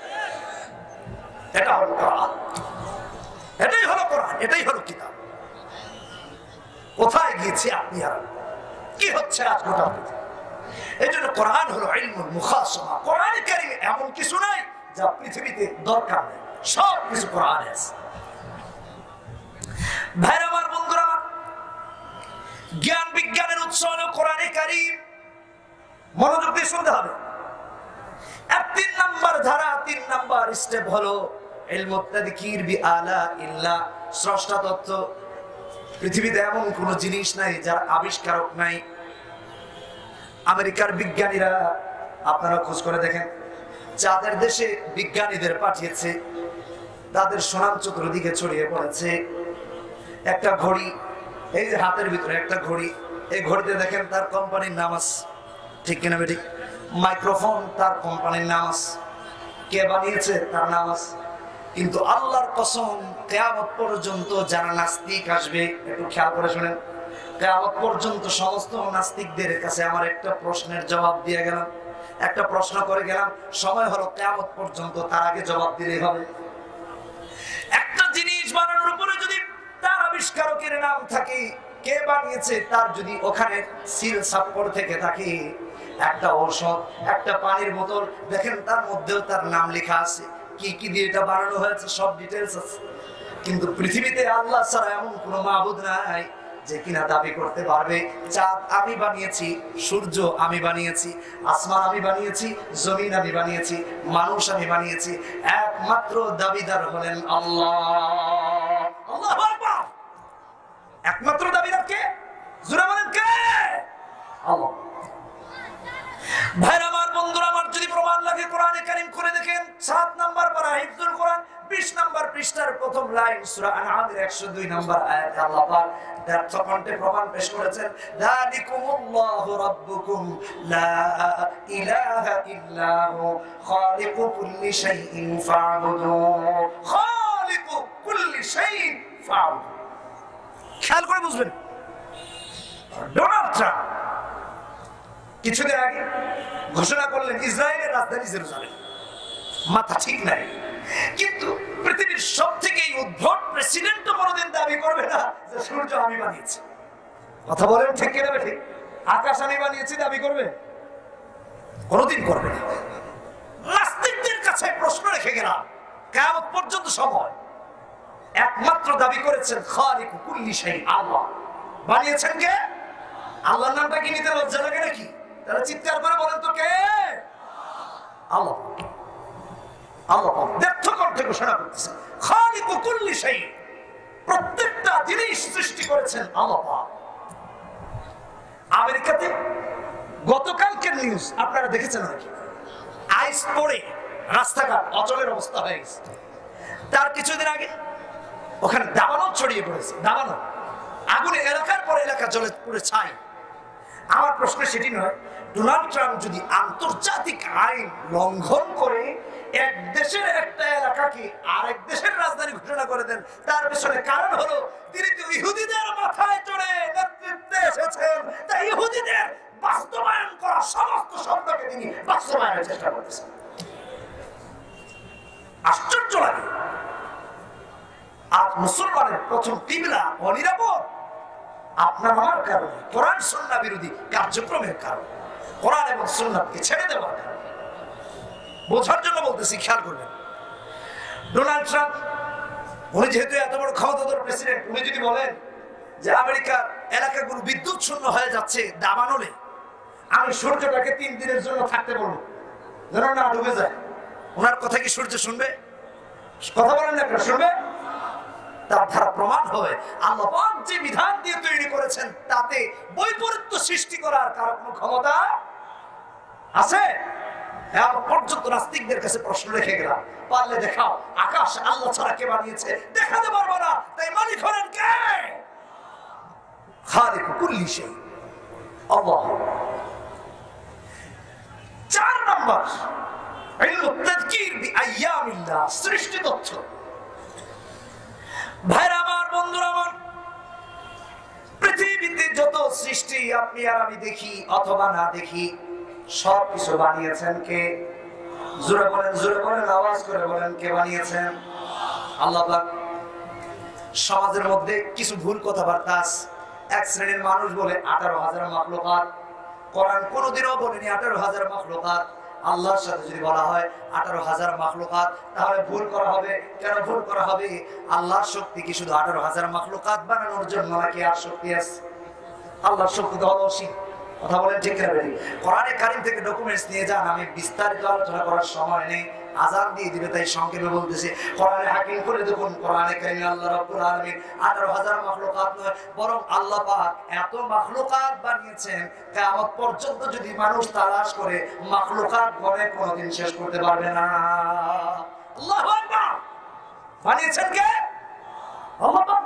এটা হলো কোরআন, এটাই হলো কোরআন, এটাই হলো কিতাব। কোথায় গিয়েছি আপনি আর কি হচ্ছে আজ গোটা পৃথিবী? এই জন্য কোরআন হলো ইলমুল মুখাশামা। কোরআনে কারীমে এমন কিছু নাই যা পৃথিবীতে দরকার নেই, সব কিছু কোরআনে আছে। ভাইরা আমার, বন্ধুরা আমার, জ্ঞান বিজ্ঞানের উৎস হলো কোরআনে কারীম। মনোযোগ দিয়ে শুনতে হবে। আর তিন নাম্বার ধারা, তিন নাম্বার স্টেপ হলো ইলমুত তাযকির বিআলা ইল্লাহ, স্রষ্টা তত্ত্ব। পৃথিবীতে এমন কোন জিনিস নাই যার আবিষ্কারক নাই। আমেরিকার বিজ্ঞানীরা, আপনারা খোঁজ করে দেখেন, যাদের দেশে বিজ্ঞানীদের পাঠিয়েছে তাদের সুনাম চতুর্দিকে ছড়িয়ে পড়েছে। একটা ঘড়ি, এই যে হাতের ভিতরে একটা ঘড়ি, এই ঘড়িতে দেখেন তার কোম্পানির নাম আছে, ঠিক কিনা বেঠিক? মাইক্রোফোন তার কোম্পানির নাম আছে, কে বানিয়েছে তার নাম আছে। কিন্তু আল্লাহর কসম, কিয়ামত পর্যন্ত যারা নাস্তিক আসবে, একটু খেয়াল করে শুনেন, কিয়ামত পর্যন্ত সমস্ত নাস্তিকদের কাছে আমার একটা প্রশ্নের জবাব দিয়ে গেলাম, একটা প্রশ্ন করে গেলাম, সময় হলো কিয়ামত পর্যন্ত, তার আগে জবাব দিলেই হবে। একটা জিনিস বানানোর উপরে যদি তার আবিষ্কারকের নাম থাকে, কে বানিয়েছে তার যদি ওখানে সিল সাপ্পর থেকে থাকে, একটা ঔষধ, একটা পানির বোতল, দেখেন তার মধ্যেও তার নাম লেখা আছে, কি কি দিয়ে এটা বানানো হয়েছে সব ডিটেইলস আছে। কিন্তু পৃথিবীতে আল্লাহ ছাড়া এমন কোনো মাবুদ নাই যে কিনা দাবি করতে পারবে চাঁদ আমি বানিয়েছি, সূর্য আমি বানিয়েছি, আসমান আমি বানিয়েছি, জমিন আমি বানিয়েছি, মানুষ আমি বানিয়েছি। একমাত্র দাবিদার হলেন আল্লাহ। আল্লাহু আকবার। একমাত্র দাবিদার কে? জোরে বলেন কে? আল্লাহ। ভাইরা আমার, বন্ধুরা আমার, যদি প্রমাণ লাগে কোরআনে কারীম করে দেখেন সাত নাম্বার পারা হিফজুল কোরআন বিশ নাম্বার পৃষ্ঠার প্রথম লাইন সূরা আনআমের একশো দুই নাম্বার আয়াতে আল্লাহ পাক ব্যর্থ কণ্ঠে প্রমাণ পেশ করেছেন, যালিকুমুল্লাহু রাব্বুকুম লা ইলাহা ইল্লা হু খালিকু কুল্লি শাইইন ফা'বুদু। খালিকু কুল্লি শাইইন ফা'বুদু। খেয়াল করে বুঝবেন। ডোনাল্ড ট্রাম্প কিছুদিন আগে ঘোষণা করলেন ইসরায়েলের রাজধানী জেরুজালেম। মাথা ঠিক নাই। কিন্তু পৃথিবীর সব থেকে উদ্ভট প্রেসিডেন্ট কোনোদিন দাবি করবে না যে সূর্য আমি বানিয়েছি। কথা বলেন ঠিক কিনা ঠিক? আকাশ আমি বানিয়েছি দাবি করবে? কোনোদিন করবে না। নাস্তিকদের কাছে প্রশ্ন রেখে গেলাম, কিয়ামত পর্যন্ত সময় একমাত্র দাবি করেছেন খালিকু কুল্লি শাই, আল্লাহ বানিয়েছেন কে? আল্লাহর নামটা কি নিতে লজ্জা লাগে নাকি? তারা চিৎকার করে বলেন তো কে? আল্লাহ। আল্লাহ ব্যর্থ কণ্ঠে ঘোষণা করতেছেন খালিকু কুল্লি শাই, প্রত্যেকটা জিনিস সৃষ্টি করেছেন আল্লাহ। আমেরিকাতে গতকালকের নিউজ আপনারা দেখেছেন নাকি? আইস পড়ে রাস্তাঘাট অচলের অবস্থা হয়ে গেছে। তার কিছুদিন আগে ওখানে দাবানল ছড়িয়ে পড়েছে। দাবানল আগুনে এলাকার পর এলাকা জ্বলে পুড়ে ছাই। আমার প্রশ্ন সেটি নয়, ডোনাল্ড ট্রাম্প যদি আন্তর্জাতিক আইন লঙ্ঘন করে এক দেশের একটা এলাকাকে আরেক দেশের রাজধানী ঘোষণা করে দেন, তার পেছনে কারণ হলো তিনি তো ইহুদিদের মাথায় চড়ে নেতৃত্বে এসেছেন, তাই ইহুদিদের বাস্তবায়ন করা সমস্ত শব্দকে তিনি বাস্তবায়নের চেষ্টা করেছেন। আশ্চর্য লাগে। আজ মুসলমানের প্রথম কিবলা অনিরাপদ আপনার আমার কারণে, কোরআন সুন্নাহ বিরোধী কার্যক্রমের কারণে, কোরআন এবং সুন্নাহকে ছেড়ে দেওয়ার কারণে। বোঝার জন্য বলতেছি, খেয়াল করবেন। ডোনাল্ড ট্রাম্প উনি যেহেতু এত বড় ক্ষমতাধর প্রেসিডেন্ট, উনি যদি বলেন যে আমেরিকার এলাকাগুলো বিদ্যুৎ শূন্য হয়ে যাচ্ছে দাবানলে, আমি সূর্যটাকে তিন দিনের জন্য থাকতে বলবো যেন না ডুবে যায়, ওনার কথা কি সূর্য শুনবে? কথা বলেন না, শুনবে? তার দ্বারা প্রমাণ হয় আল্লাহ পাক যে বিধান দিয়ে তৈরি করেছেন তাতে বৈপরীত্য সৃষ্টি করার কারো কোনো ক্ষমতা আছে? এখন পর্যন্ত নাস্তিকদের কাছে প্রশ্ন রেখে গেলাম, পারলে দেখাও আকাশ আল্লাহ ছাড়া কে বানিয়েছে? দেখাতে পারবো না, তাই মালিক হলেন কে? খালিকু কুল্লি শাই, আল্লাহ। চার নম্বর ইলমুত তাযকির বিআইয়ামিল্লাহ, সৃষ্টি তথ্য। ভাইরা আমার, বন্ধুরা আমার, পৃথিবীতে যত সৃষ্টি আপনি আর আমি দেখি অথবা না দেখি, সব কিছু বানিয়েছেন কে? জোরে বলেন, জোরে বলেন, আওয়াজ করে বলেন, কে বানিয়েছেন? আল্লাহ পাক। সমাজের মধ্যে কিছু ভুল কথাবার্তা আছে। এক শ্রেণীর মানুষ বলে আঠারো হাজার মাখলুকাত। কোরআন কোনোদিনও বলেনি আঠারো হাজার মাখলুকাত। আল্লাহর সাথে যদি বলা হয় আঠারো হাজার মাখলুকাত, তাহলে ভুল করা হবে। কেন ভুল করা হবে? আল্লাহর শক্তি কি শুধু আঠারো হাজার মাখলুকাত বানানোর জন্য নাকি আর শক্তি আছে? আল্লাহর শক্তি তো অলসীম। কথা বলেন ঠিক না? কোরআনে কারীম থেকে ডকুমেন্টস নিয়ে যান, আমি বিস্তারিত আলোচনা করার সময় নেই, আযান দিয়ে দিবে তাই সংক্ষেপে বলতেছি। কোরআনে হাকিম করে দেখুন, কোরআনে কারীমে আল্লাহ রাব্বুল আলামিন আঠারো হাজার মাখলুকাত নয়, বরং আল্লাহ পাক এত মাখলুকাত বানিয়েছেন কিয়ামত পর্যন্ত যদি মানুষ তালাশ করে মাখলুকাত গণে কোনোদিন শেষ করতে পারবে না। আল্লাহু আকবার। বানিয়েছেন কে? আল্লাহ পাক।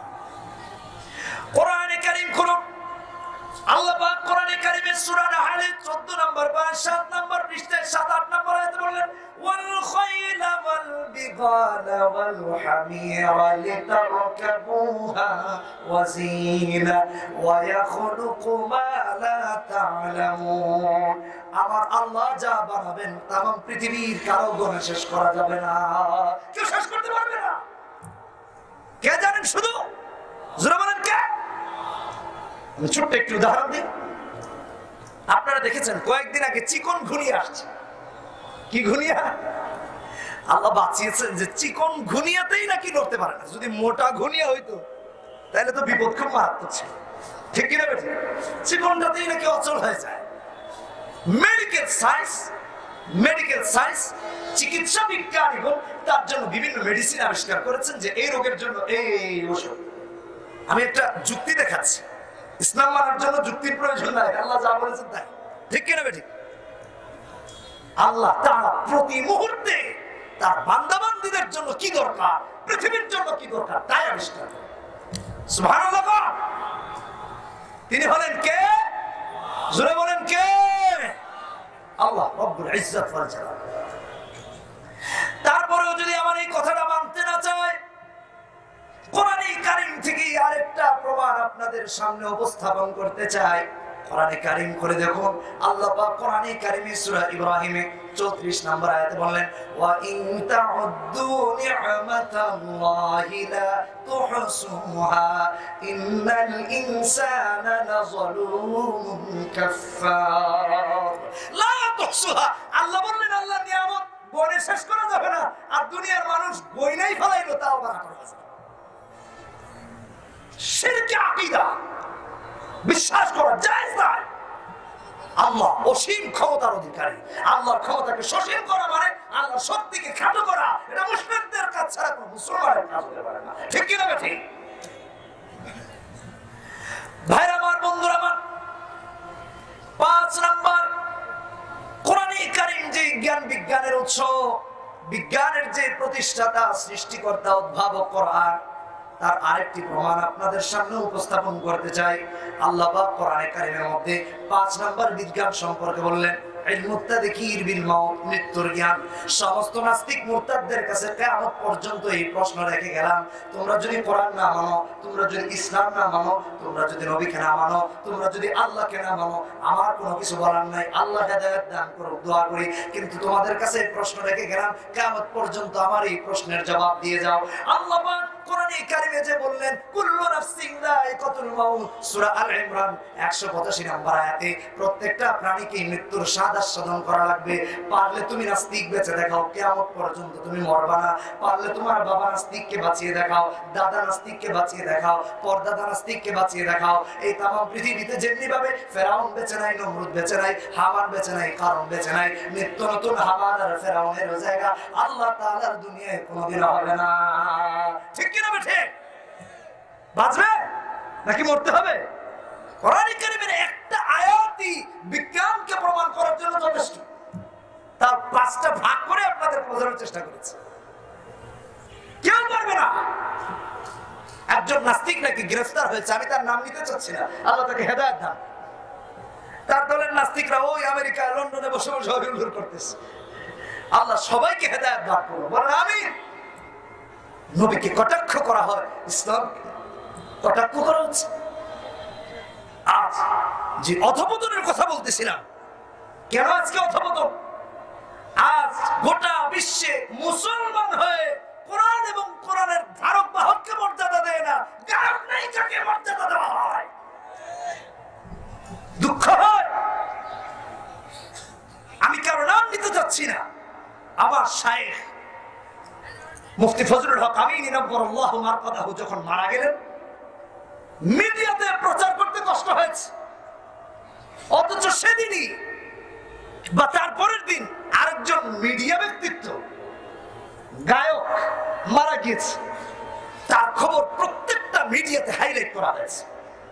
কোরআনে কারীম খুলুন, আল্লাহ পাক কোরআনে কারীমের সূরা নাহলের চৌদ্দ নম্বর পারা সাত নম্বর পৃষ্ঠায় সাত আট নম্বর আয়াতে বললেন, ওয়াল খাইলা ওয়াল বিগালা ওয়াল হামিরা লিতারকাবুহা ওয়া যিনা ওয়া ইয়াখলুকু মা লা তা'লামুন। আমার আল্লাহ যা বানাবেন তামাম পৃথিবীর কারো গুণে শেষ করা যাবে না, কেউ শেষ করতে পারবে না। কে জানেন? শুধু জোরে বলেন কে? ছোট্ট একটু উদাহরণ দিই। আপনারা দেখেছেন কয়েকদিন আগে চিকন ঘুনিয়া আসছে। কি ঘুনিয়া? আল্লাহ বাঁচিয়েছেন যে চিকন ঘুনিয়াতেই নাকি লড়তে পারে না। যদি মোটা ঘুনিয়া হইতো তাহলে তো বিপদ খুব মারাত্মক ছিল, ঠিক কিনা বেঠিক? চিকনটাতেই নাকি অচল হয়ে যায়। মেডিকেল সায়েন্স মেডিকেল সায়েন্স চিকিৎসা বিজ্ঞানীগণ তার জন্য বিভিন্ন মেডিসিন আবিষ্কার করেছেন যে এই রোগের জন্য এই ওষুধ। আমি একটা যুক্তি দেখাচ্ছি, ইসলাম মানার জন্য যুক্তির প্রয়োজন নাই, আল্লাহ যা বলেছেন তাই, ঠিক কিনা বেঠিক? আল্লাহ তাআলা প্রতি মুহূর্তে তার বান্দাবান্দীদের জন্য কি দরকার, পৃথিবীর জন্য কি দরকার তাই আবিষ্কার করেন। সুবহানাল্লাহ। তিনি হলেন কে? জোরে বলেন কে? আল্লাহ রব্বুল ইজ্জত ওয়াল জালাল। তারপরেও যদি আমার এই কথাটা মানতে না চায়, কোরআনে কারীম থেকে আরেকটা প্রমাণ আপনাদের সামনে উপস্থাপন করতে চাই। কোরআনে কারীম করে দেখুন, আল্লাহ পাক কোরআনে কারীমে সূরা ইব্রাহিমে চৌত্রিশ নম্বর আয়াতে বললেন, ওয়া ইন তাউদ্দু নি'মাতাল্লাহি লা তুহসুহা ইন্নাল ইনসানা লাযালুমুন কাফফার। লা তুহসুহা, আল্লাহ বললেন আল্লাহর নিয়ামত গনে শেষ করা যাবে না, আর দুনিয়ার মানুষ গয়নাই ফেলাইলো তাও বাড়া করা যাবে। শিরকে আকীদা বিশ্বাস করা জায়েজ নয়। আল্লাহ অসীম ক্ষমতার অধিকারী, আল্লাহর ক্ষমতাকে সসীম করা মানে আল্লাহর শক্তিকে খাটো করা, এটা মুশরিকদের কাজ ছাড়া কোনো মুসলমানের কাজ হতে পারে না। ঠিক কি না ঠিক? ভাইরা আমার, বন্ধুরা আমার, পাঁচ নাম্বার, কোরআনে কারীম যে জ্ঞান বিজ্ঞানের উৎস, বিজ্ঞানের যে প্রতিষ্ঠাতা, সৃষ্টিকর্তা, উদ্ভাবক কোরআন, তার আরেকটি প্রমাণ আপনাদের সামনে উপস্থাপন করতে চাই। আল্লাহ পাক কোরআনে কারীমের মধ্যে পাঁচ নাম্বার বিজ্ঞান সম্পর্কে বললেন, মৃত্যুর জ্ঞান। সমস্ত নাস্তিক মুরতাদদের কাছে কিয়ামত পর্যন্ত এই প্রশ্ন রেখে গেলাম, তোমরা যদি কোরআন না মানো, তোমরা যদি ইসলাম না মানো, তোমরা যদি নবীকে না মানো, তোমরা যদি আল্লাহকে না মানো, আমার কোনো কিছু বলার নাই, আল্লাহ হেদায়েত দান করুক, দোয়া করি। কিন্তু তোমাদের কাছে এই প্রশ্ন রেখে গেলাম, কিয়ামত পর্যন্ত আমার এই প্রশ্নের জবাব দিয়ে যাও। আল্লাহ পাক কোরআনে কারীমে যে বললেন, কুল্লু নাফসিন যায়িকাতুল মাউত, সূরা আল ইমরান একশো পঁচাশি নম্বর আয়াতে, প্রত্যেকটা প্রাণীকে মৃত্যুর স্বাদ আস্বাদন করা লাগবে। পারলে তুমি নাস্তিক বেঁচে দেখাও, কিয়ামত পর্যন্ত তুমি মরবা না। পারলে তোমার বাবা নাস্তিককে বাঁচিয়ে দেখাও, দাদা নাস্তিককে বাঁচিয়ে দেখাও, পরদাদা নাস্তিককে বাঁচিয়ে দেখাও। এই তামাম পৃথিবীতে যেমনি ভাবে ফেরাউন বেঁচে নাই, নমরুদ বেঁচে নাই, হামান বেঁচে নাই, কারণ বেঁচে নাই, নিত্য নতুন হামান আর ফেরাউনের জায়গা আল্লাহ তাআলার দুনিয়ায় কোনোদিন হবে না। ঠিক কি না বেঠে? বাঁচবে নাকি মরতে হবে? কোরআনে কারীমের একটা আয়াতই বিজ্ঞানকে প্রমাণ করার জন্য যথেষ্ট। তার পাঁচটা ভাগ করে আপনাদের বোঝানোর চেষ্টা করেছে, কেউ পারবে না। একজন নাস্তিক নাকি গ্রেফতার হয়েছে, আমি তার নাম নিতে চাচ্ছি না, আল্লাহ তাকে হেদায়েত দান। তার দলের নাস্তিকরা ওই আমেরিকা, লন্ডনে বসে বসে অভিযোগ করতেছে। আল্লাহ সবাইকে হেদায়েত দান করুন, বলেন আমিন। নবীকে কটাক্ষ করা হয়, ইসলাম কটাক্ষ করা হচ্ছে। আজ যে অধপতনের কথা বলতেছিলাম, কেন আজকে অধপতন? আজ গোটা বিশ্বে মুসলমান হয়ে কোরআন এবং কোরআনের ধারক বাহককে মর্যাদা দেয় না, গায়ক নায়িকাকে মর্যাদা দেওয়া হয়। দুঃখ হয়। আমি কারো নাম নিতে চাচ্ছি না। আমার শায়েখ মুফতি ফজলুল হক আমিনী নব্বরাল্লাহু মারকাদাহু যখন মারা গেলেন, মিডিয়াতে প্রচার করতে কষ্ট হয়েছে, অথচ সেদিনই বা তারপরের দিন আরেকজন মিডিয়া ব্যক্তিত্ব, গায়ক মারা গিয়েছে, তার খবর প্রত্যেকটা মিডিয়াতে হাইলাইট করা হয়েছে।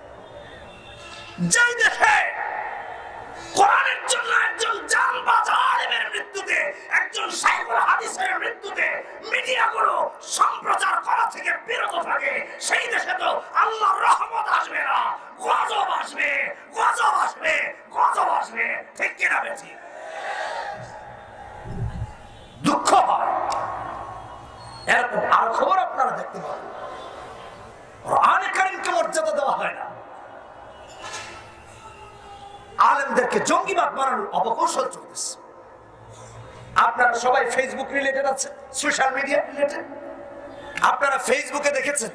যাই দেখে কোরআনের জন্য একজন জানবাজ আলেমের মৃত্যুতে, একজন শাইখুল হাদিসের মৃত্যুতে মিডিয়াগুলো সম্প্রচার করা থেকে বিরত থাকে, সেই দেশে তো আল্লাহর রহমত আসবে না, গজব আসবে, গজব আসবে, গজব আসবে। ঠিক কিনা বেশি? দুঃখ হয়। এরকম আর খবর আপনারা দেখতে পাবেন, কোরআনে কারীমকে মর্যাদা দেওয়া হয় না, আলেমদেরকে জঙ্গিবাদ বানানোর অপকৌশল চলতেছে। আপনারা সবাই ফেসবুক রিলেটেড আছে, সোশ্যাল মিডিয়া রিলেটেড। আপনারা ফেসবুকে দেখেছেন,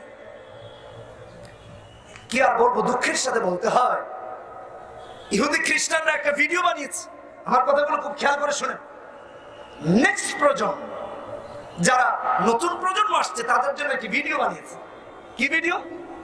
কি আর বলবো, দুঃখের সাথে বলতে হয়, ইহুদি খ্রিস্টানরা একটা ভিডিও বানিয়েছে। আমার কথাগুলো খুব খেয়াল করে শুনেন। নেক্সট প্রজন্ম, যারা নতুন প্রজন্ম আসছে, তাদের জন্য একটি ভিডিও বানিয়েছে। কি ভিডিও?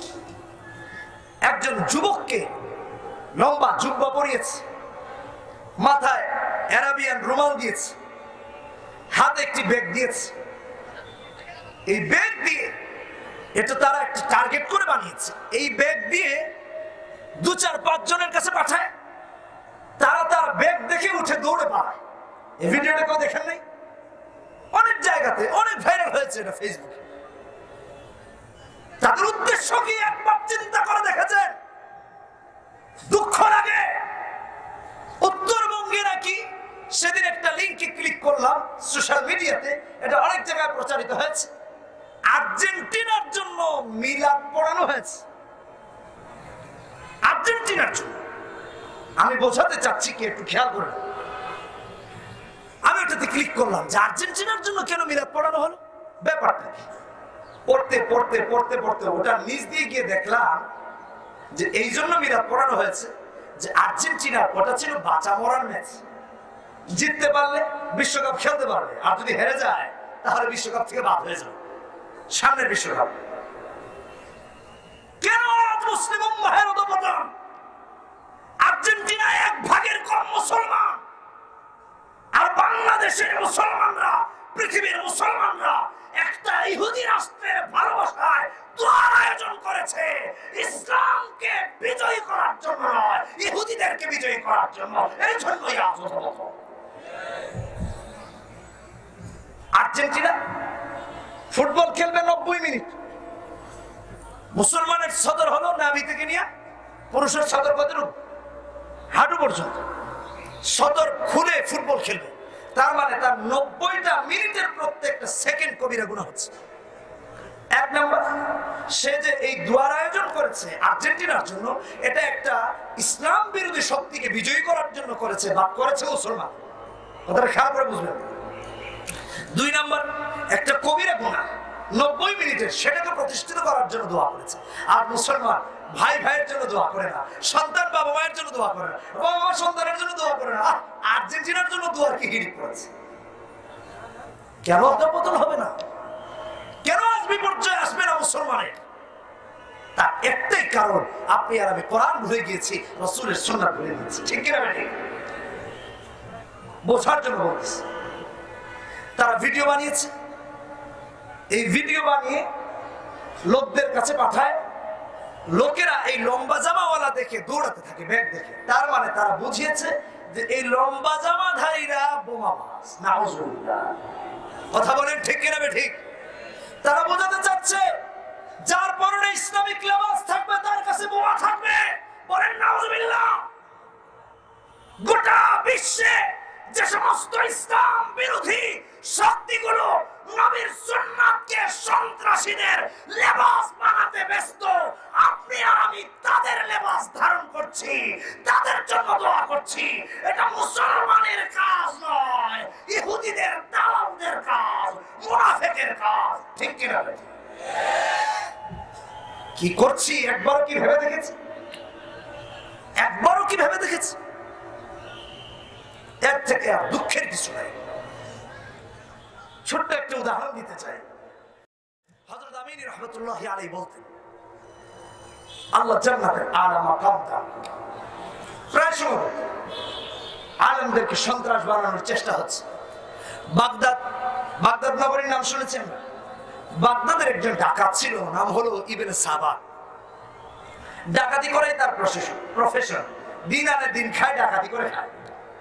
একজন যুবককে লম্বা জুব্বা পরিয়েছে, মাথায় আরাবিয়ান রুমাল দিয়েছে, হাতে একটি ব্যাগ দিয়েছে। এই ব্যাগ দিয়ে, এটা তারা একটা টার্গেট করে বানিয়েছে, এই ব্যাগ দিয়ে দু চার পাঁচ জনের কাছে পাঠায়, তারা তার ব্যাগ দেখে উঠে দৌড়ে পালায়। এই ভিডিওটা কেউ দেখেন নাই? অনেক জায়গাতে অনেক ভাইরাল হয়েছে এটা ফেসবুকে। তাদের উদ্দেশ্য কি একবার চিন্তা করে দেখেছেন? দুঃখ লাগে। উত্তরবঙ্গে নাকি সেদিন একটা লিঙ্কে ক্লিক করলাম সোশ্যাল মিডিয়াতে, এটা অনেক জায়গায় প্রচারিত হয়েছে, আর্জেন্টিনার জন্য মিলাদ পড়ানো হয়েছে। আর্জেন্টিনার জন্য আমি বোঝাতে চাচ্ছি কি একটু খেয়াল করে। আমি ওটাতে ক্লিক করলাম যে আর্জেন্টিনার জন্য কেন মিলাদ পড়ানো হলো, ব্যাপারটা কি? পড়তে পড়তে পড়তে পড়তে ওটা নিচ দিয়ে গিয়ে দেখলাম যে এই জন্য মিলাদ পড়ানো হয়েছে যে আর্জেন্টিনার ওটা ছিল বাঁচা মরার ম্যাচ। জিততে পারলে বিশ্বকাপ খেলতে পারবে, আর যদি হেরে যায় তাহলে বিশ্বকাপ থেকে বাদ হয়ে যাবে সামনের বিশ্বকাপ। কেন মুসলিম উম্মাহের অধঃপতন? আর্জেন্টিনা এক ভাগের কম মুসলমান, আর বাংলাদেশের মুসলমানরা, পৃথিবীর মুসলমানরা একটা ইহুদি রাষ্ট্রের ভালোবাসায় দোয়ার আয়োজন করেছে, ইসলামকে বিজয়ী করার জন্য নয়, ইহুদিদেরকে বিজয়ী করার জন্য। এই জন্যই আর্জেন্টিনা ফুটবল খেলবে নব্বই মিনিট। মুসলমানের সদর হলো নাভি থেকে নিয়ে পুরুষের সদর কতটুকু? হাঁটু পর্যন্ত। সদর খুলে ফুটবল খেলবে, তার মানে তার নব্বইটা মিনিটের প্রত্যেকটা সেকেন্ড কবিরা গুনাহ হচ্ছে। এক নম্বর, সে যে এই দুয়ার আয়োজন করেছে আর্জেন্টিনার জন্য, এটা একটা ইসলাম বিরোধী শক্তিকে বিজয়ী করার জন্য করেছে, বা করেছে মুসলমান। কথাটা খেয়াল করে বুঝবেন। দুই নম্বর, একটা কবিরা গুনাহ নব্বই মিনিটের, সেটাকে প্রতিষ্ঠিত করার জন্য দোয়া করেছে। আর মুসলমান ভাই ভাইয়ের জন্য দোয়া করে না, সন্তান বাবা মায়ের জন্য দোয়া করে না, বাবা মা সন্তানের জন্য দোয়া করে না, আর্জেন্টিনার জন্য দোয়ার কি হিড়িক করেছে? কেন অধঃপতন হবে না? কেন আজ বিপর্যয় আসবে না মুসলমানের? তার একটাই কারণ, আপনি আর আমি কোরআন ভুলে গিয়েছি, রাসূলের সুন্নাহ ভুলে গিয়েছি। ঠিক কিনা বেটি? বোঝার জন্য বলছি। তারা ভিডিও বানিয়েছে, এই ভিডিও বানিয়ে লোকদের কাছে পাঠায়, লোকেরা এই লম্বা জামাওয়ালা দেখে দৌড়াতে থাকে, ব্যাগ দেখে। তার মানে তারা বুঝিয়েছে যে এই লম্বা জামাধারীরা বোমাবাজ। নাউজুবিল্লাহ। কথা বলেন ঠিক কিনা বে ঠিক? তারা বোঝাতে চাচ্ছে যার পরনে ইসলামিক লেবাস থাকবে তার কাছে বোমা থাকবে। বলেন নাউজুবিল্লাহ। গোটা বিশ্বে যে সমস্ত ইসলাম বিরোধী শক্তিগুলো নবীর সুন্নাতকে সন্ত্রাসীদের লেবাস বানাতে ব্যস্ত, আপনি আর আমি তাদের লেবাস ধারণ করছি, তাদের জন্য দোয়া করছি। এটা মুসলমানের কাজ নয়, ইহুদিদের দালালদের কাজ, মুনাফিকের কাজ। ঠিক কি না? কি করছি একবারও কি ভেবে দেখেছি? একবারও কি ভেবে দেখেছি? এর থেকে আর দুঃখের কিছু নাই। ছোট্ট একটা উদাহরণ দিতে চাই। হযরত আমিনী রাহমাতুল্লাহি আলাইহি বলতেন, আল্লাহ জান্নাতের আলা মাকাম দান করেন। প্রায় সময় আলেমদেরকে সন্ত্রাস বানানোর চেষ্টা হচ্ছে। বাগদাদ, বাগদাদ নগরীর নাম শুনেছেন? বাগদাদের একজন ডাকাত ছিল, নাম হলো ইবনে সাবা। ডাকাতি করাই তার প্রফেশন। দিন আনে দিন খায়, ডাকাতি করে খায়।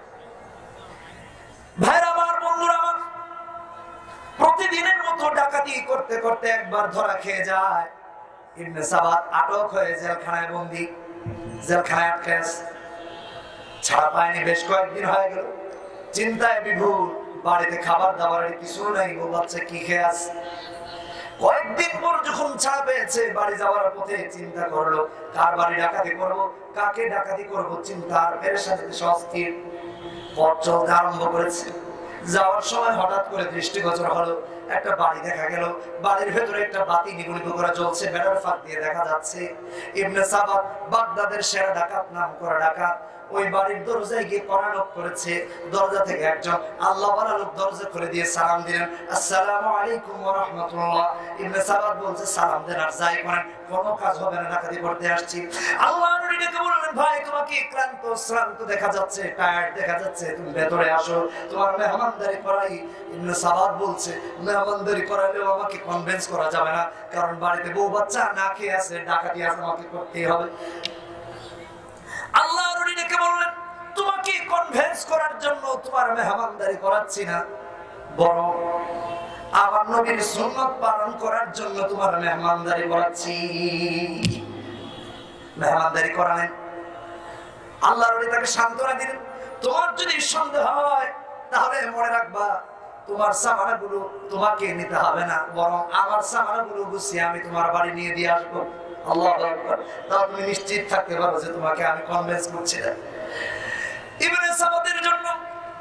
ভাইরা আমার, বন্ধুরা আমার, প্রতিদিনের মতো ডাকাতি করতে করতে একবার ধরা খেয়ে যায়। ইবনে সাবাত আটক হয়ে জেলখানায় বন্দী, জেলখানায় আটকে আছে, ছাড়া পায়নি। বেশ কয়েকদিন হয়ে গেল, চিন্তায় বিভোর। বাড়িতে খাবার দাবারের কিছু নাই, ও বাচ্চা কি খেয়ে আছে। কয়েকদিন পর যখন ছাড়া পেয়েছে, বাড়ি যাওয়ার পথে চিন্তা করলো কার বাড়ি ডাকাতি করবো, কাকে ডাকাতি করবো, চিন্তার পেরেশানিতে অস্থির। পথ চলতে আরম্ভ করেছে। যাওয়ার সময় হঠাৎ করে দৃষ্টিগোচর হলো একটা বাড়ি দেখা গেল। বাড়ির ভেতরে একটা বাতি নিগুলিত করে জ্বলছে, বেড়ার ফাঁক দিয়ে দেখা যাচ্ছে ইবনে সাবাত, বাগদাদের সেরা ডাকাত, নাম করা ডাকাত, ওই বাড়ির দরজায় গিয়ে কড়া নক করেছে। দরজা থেকে একজন আল্লাহওয়ালা লোক দরজা খুলে দিয়ে সালাম দিলেন, আসসালামু আলাইকুম ওয়া রাহমাতুল্লাহ। ইবনে সাবাত বলছে, সালাম দেন আর যাই করেন, কোনো কাজ হবে না, ডাকাতি করতে আসছি। আল্লাহর নবী ডেকে বললেন, ভাই তোমাকে ক্লান্ত শ্রান্ত দেখা যাচ্ছে, টায়ার্ড দেখা যাচ্ছে, তুমি ভেতরে আসো, তোমার মেহমানদারি করাই। ইবনে সাবাত বলছে, মেহমানদারি করালেও আমাকে কনভিন্স করা যাবে না, কারণ বাড়িতে বউ বাচ্চা না খেয়ে আছে, ডাকাতি আছে, আমাকে করতেই হবে। আল্লাহর নবী ডেকে বললেন, তোমাকে কনভিন্স করার জন্য তোমার মেহমানদারি করাচ্ছি না, বরং আমার নবীর সুন্নাত পালন করার জন্য তোমার মেহমানদারি করাচ্ছি। মেহমানদারি করালেন। আল্লাহর নবী তাকে সান্ত্বনা দিলেন, তোমার যদি সন্দেহ হয় তাহলে মনে রাখবা, তোমার সামানাগুলো তোমাকে নিতে হবে না, বরং আমার সামানাগুলো গুছিয়ে আমি তোমার বাড়ি নিয়ে দিয়ে আসবো। আল্লাহু আকবার। তাও তুমি নিশ্চিত থাকতে পারো যে তোমাকে আমি কনভিন্স করছি না।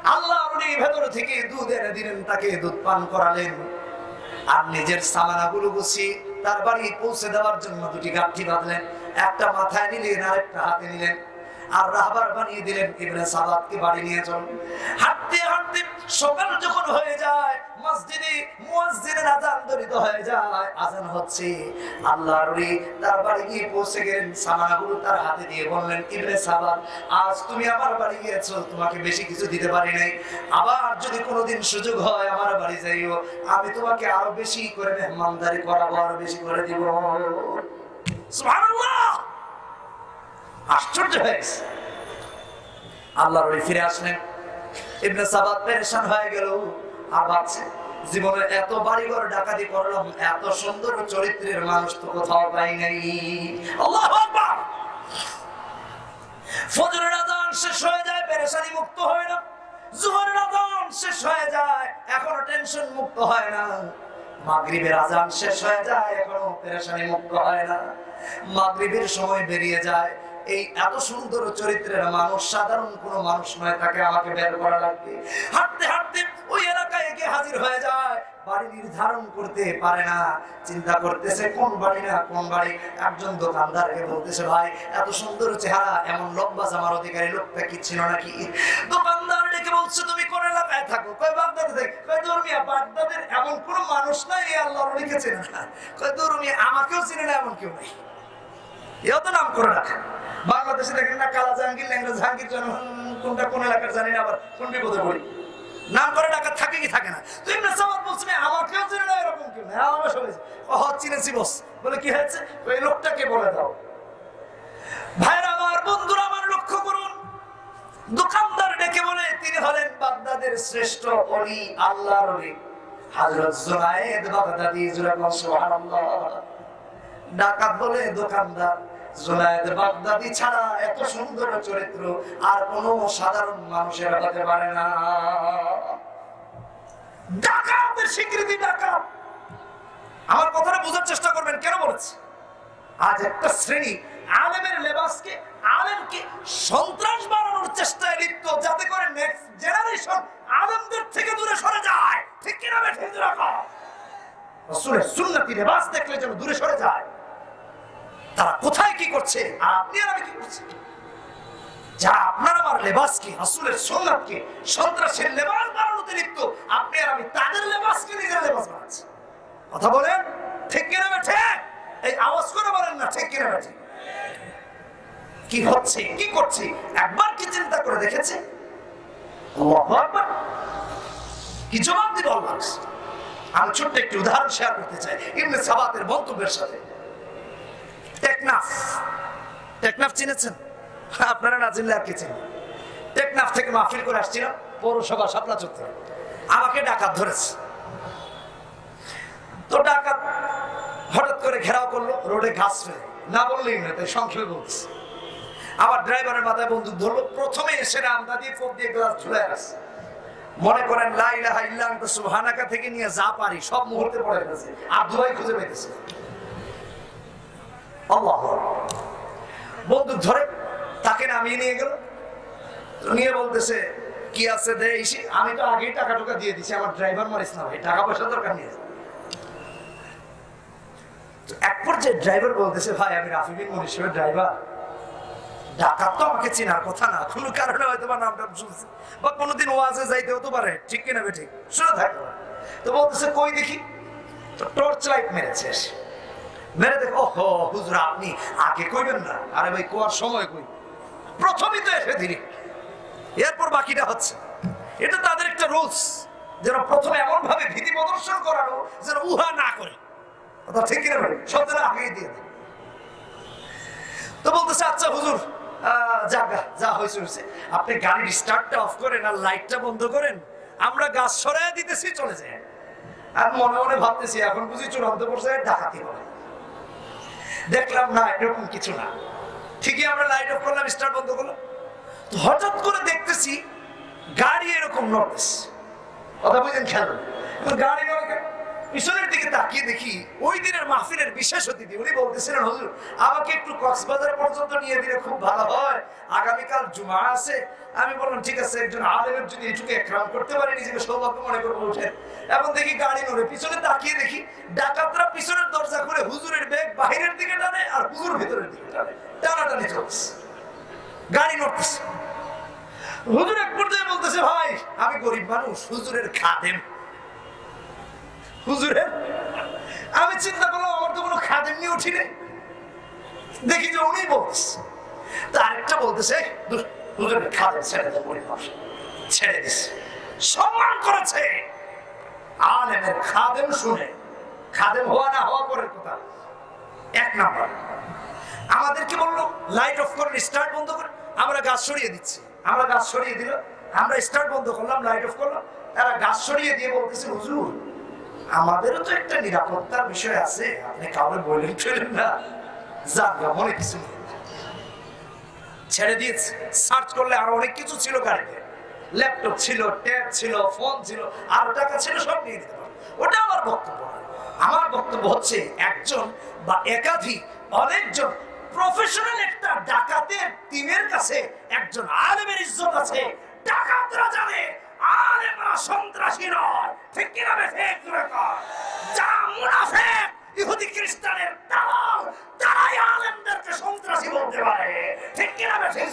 আল্লাহ উনি ভেতর থেকে দুধ এনে দিলেন, তাকে দুধ পান করালেন, আর নিজের সামানাগুলো গুছিয়ে তার বাড়ি পৌঁছে দেওয়ার জন্য দুটি গাঠি বাঁধলেন, একটা মাথায় নিলেন আর একটা হাতে নিলেন, আর রাহবার বানিয়ে দিলেন ইবনে সাবাতকে বাড়ি নিয়ে চল। হাঁটতে হাঁটতে সকাল যখন হয়ে যায়, মসজিদে মুয়াজ্জিনের আযান ধ্বনিত হয়ে যায়, আযান হচ্ছে। আল্লাহর ওলি তার বাড়ি গিয়ে পৌঁছে গেলেন, সামানাগুলো তার হাতে দিয়ে বললেন, ইবনে সাবাত, আজ তুমি আমার বাড়ি গিয়েছো, তোমাকে বেশি কিছু দিতে পারি নাই, আবার যদি কোনোদিন সুযোগ হয় আমার বাড়ি যাইও, আমি তোমাকে আরো বেশি করে মেহমানদারি করাবো, আরো বেশি করে দিব। সুবহানাল্লাহ, আশ্চর্য হয়েছে। আল্লাহর ওলি ফিরে আসলেন, ইবনে সাবাত পেরেশান হয়ে গেল, আর ভাবছে জীবনে এত বাড়িঘর ডাকাতি করলাম, এত সুন্দর চরিত্রের মানুষ তো কোথাও পাই নাই। আল্লাহু আকবার। ফজরের আযান শেষ হয়ে যায়, পেরেশানি মুক্ত হয় না। যোহরের আযান শেষ হয়ে যায়, এখনো টেনশন মুক্ত হয় না। মাগরিবের আযান শেষ হয়ে যায়, এখনো পেরেশানি মুক্ত হয় না। মাগরিবের সময় বেরিয়ে যায়, এই এত সুন্দর চরিত্রের মানুষ সাধারণ কোনো মানুষ নয়, তাকে আমাকে বের করা লাগবে। হাঁটতে হাঁটতে ওই এলাকায় গিয়ে হাজির হয়ে যায়, বাড়ি নির্ধারণ করতে পারে না, চিন্তা করতেছে কোন বাড়ি না কোন বাড়ি। একজন দোকানদারকে বলতেছে, ভাই এত সুন্দর চেহারা, এমন লম্বা জামার অধিকারী লোকটা কি ছিল নাকি? দোকানদার ডেকে বলছে, তুমি কোন এলাকায় থাকো? কয় বাগদাদে থাকি। কয় ধর্মিয়া, বাগদাদের এমন কোন মানুষ নাই আল্লাহর ওলিকে চেনে না। কয় ধর্মিয়া, আমাকেও চিনে না এমন কেউ নাই। এও তো নাম করে রাখে। বাংলাদেশে দেখেন না, কালা জাহাঙ্গীর, ল্যাংড়া জাহাঙ্গীর, কোনটা কোন এলাকার জানি না, আবার কোন বিপদে পড়ি, নাম করে ডাকা থাকে কি থাকে না। তুই ইবনে সাবাত বলছিস আমাকেও চিনে না, এরকম কেউ নাই, আমার সবাই ও চিনেছি বস। বলে কি হয়েছে? ওই লোকটাকে বলে দাও। ভাইরা আমার, বন্ধুরা আমার, লক্ষ্য করুন, দোকানদার ডেকে বলে তিনি হলেন বাগদাদের শ্রেষ্ঠ ওলি, আল্লাহর ওলি হযরত জুনায়েদ বাগদাদী। সুবহানাল্লাহ। ডাকাত বলে দোকানদার, জুনায়েদ বাগদাদী ছাড়া এত সুন্দর চরিত্র আর কোন সাধারণ মানুষের হতে পারে না। ডাকাতের স্বীকৃতি ডাকাত। আমার কথাটা বোঝার চেষ্টা করবেন, কেন বলেছি? আজ একটা শ্রেণী আলেমের লেবাসকে, আলেমকে সন্ত্রাস বানানোর চেষ্টায় লিপ্ত, যাতে করে নেক্সট জেনারেশন আলেমদের থেকে দূরে সরে যায়। ঠিক কিনা বেঠিক? রাসূলের সুন্নতি লেবাস দেখলে যেন দূরে সরে যায়। তারা কোথায় কি করছে আর আপনি আর আমি কি করছি? যা আপনার আমার লেবাসকে, রাসূলের সুন্নাতকে সন্ত্রাসের লেবাস বানানোতে লিপ্ত, আপনি আর আমি তাদের লেবাসকে নিজের লেবাস বানাচ্ছি। কথা বলেন, ঠিক কিনা বেঠিক? এই আওয়াজ করে বলেন না, ঠিক কিনা বেঠিক? কি হচ্ছে, কি করছে, একবার কি চিন্তা করে দেখেছে? আল্লাহু আকবার। কি জবাব দিব আল্লাহ? আমি ছোট্ট একটি উদাহরণ শেয়ার করতে চাই ইবনে সাবাতের বক্তব্যের সাথে। টেকনাফ, টেকনাফ চিনেছেন? আপনারা না চিনলে আর কি চিনেন। টেকনাফ থেকে মাহফিল করে আসছিলাম, পৌরসভা শাপলা চত্বরে। আমাকে ডাকাত ধরেছে। তো ডাকাত হঠাৎ করে ঘেরাও করলো, রোডে ঘাস ফেলে, না বললেই না, তাই সংক্ষেপে বলছে। আবার ড্রাইভারের মাথায় বন্দুক ধরলো। প্রথমে এসে রামদা দিয়ে কোপ দিয়ে গ্লাস ঝুলে আসে। মনে করেন লা ইলাহা ইল্লা আনতা সুবহানাকা থেকে নিয়ে যা পারি সব মুহূর্তে পড়ে গেছে, আর দুয়াই খুঁজে পেতেছে। আল্লাহ বন্দুক ধরে তাকে নামিয়ে নিয়ে গেল। নিয়ে বলতেছে, কি আছে দে। আমি তো আগেই টাকা টুকা দিয়ে দিছি, আমার ড্রাইভার মারিস না ভাই, টাকা পয়সা দরকার নেই। এক পর্যায়ে ড্রাইভার বলতেছে, ভাই আমি রাফি বিন মনিশের ড্রাইভার। ডাকাত তো আমাকে চেনার কথা না, কোনো কারণে হয়তো বা নামটা শুনছে, বা কোনোদিন ওয়াজে যাইতে হতে পারে, ঠিক কিনা বেঠিক? শুনে থাকবে। তো বলতেছে, কই দেখি। তো টর্চ লাইট মেরেছে, মেরে দেখো, ও হুজুর আপনি আগে কইবেন না। আরে ভাই কোয়ার সময় কই, প্রথমেই তো এসে ধীরে, এরপর বাকিটা হচ্ছে। এটা তাদের একটা রুলস, যেন প্রথমে এমন ভাবে ভীতি প্রদর্শন করানো যেন উহা না করে। কথা ঠিক কিনা ভাই? সব যেন আগে দিয়ে দেয়। তো বলতেছে, আচ্ছা হুজুর জাগা যা হয়েছে হয়েছে, আপনি গাড়ির স্টার্টটা অফ করেন আর লাইটটা বন্ধ করেন, আমরা গাছ সরাই দিতেছি, চলে যায়। আর মনে মনে ভাবতেছি, এখন বুঝি চূড়ান্ত পর্যায়ে ডাকাতি হবে। দেখলাম না, এরকম কিছু না। ঠিকই আমরা লাইট অফ করলাম, স্টার্ট বন্ধ করলাম। তো হঠাৎ করে দেখতেছি গাড়ি এরকম নড়তেছে। কথা বুঝেন, খেয়াল গাড়ি নড়ে। পিছনের দিকে তাকিয়ে দেখি ওই দিনের মাহফিলের বিশেষ অতিথি উনি বলতেছিলেন, হুজুর আমাকে একটু কক্সবাজার পর্যন্ত নিয়ে দিলে খুব ভালো হয়, আগামীকাল জুমা আছে। আমি বললাম ঠিক আছে, একজন আলেমের যদি এটুকু একরাম করতে পারি নিজেকে সৌভাগ্য মনে করবো। উঠেন। এখন দেখি গাড়ি নড়ে, পিছনে তাকিয়ে দেখি ডাকাতরা পিছনের দরজা খুলে হুজুরের ব্যাগ বাহিরের দিকে টানে আর হুজুর ভিতরের দিকে টানে, টানাটানি চলছে, গাড়ি নড়তেছে। হুজুর এক পর্যায়ে বলতেছে, ভাই আমি গরিব মানুষ, হুজুরের খাদেম। হুজুরের আমি চিন্তা করলাম আমার তো কোনো খাদেম নিয়ে উঠি নেই, দেখি যে উনি বলছে। তার একটা বলতেছে, হুজুরের খাদেম ছেড়ে দেবো, ছেড়ে দিচ্ছে, সম্মান করেছে। আলেমের খাদেম শুনে, খাদেম হওয়া না হওয়া পরের কথা। এক নাম্বার আমাদেরকে বললো লাইট অফ করেন, স্টার্ট বন্ধ করেন। আমরা গাছ সরিয়ে দিচ্ছি, আমরা গাছ সরিয়ে দিল, আমরা স্টার্ট বন্ধ করলাম, লাইট অফ করলাম। তারা গাছ সরিয়ে দিয়ে বলতেছে, হুজুর আমাদেরও তো একটা নিরাপত্তার বিষয় আছে, আপনি কাউকে বললেন চলেন না, জানগা মনে কিছু ছেড়ে দিয়েছে। সার্চ করলে আরো অনেক কিছু ছিল গাড়িতে, ল্যাপটপ ছিল, ট্যাব ছিল, ফোন ছিল, আর টাকা ছিল, সব নিয়ে দিতে পারে। ওটা আমার বক্তব্য না। আমার বক্তব্য হচ্ছে একজন বা একাধিক অনেকজন প্রফেশনাল একটা ডাকাতের টিমের কাছে একজন আলেমের ইজ্জত আছে। ডাকাতরা জানে আলেমরা সন্ত্রাসী নয়, ঠিক কিনা বেঠিক? যারা মুনাফিক, ইহুদি খ্রিস্টানের দালাল, তারাই আলেমদেরকে সন্ত্রাসী বলতে পারে, ঠিক কিনা বেঠিক?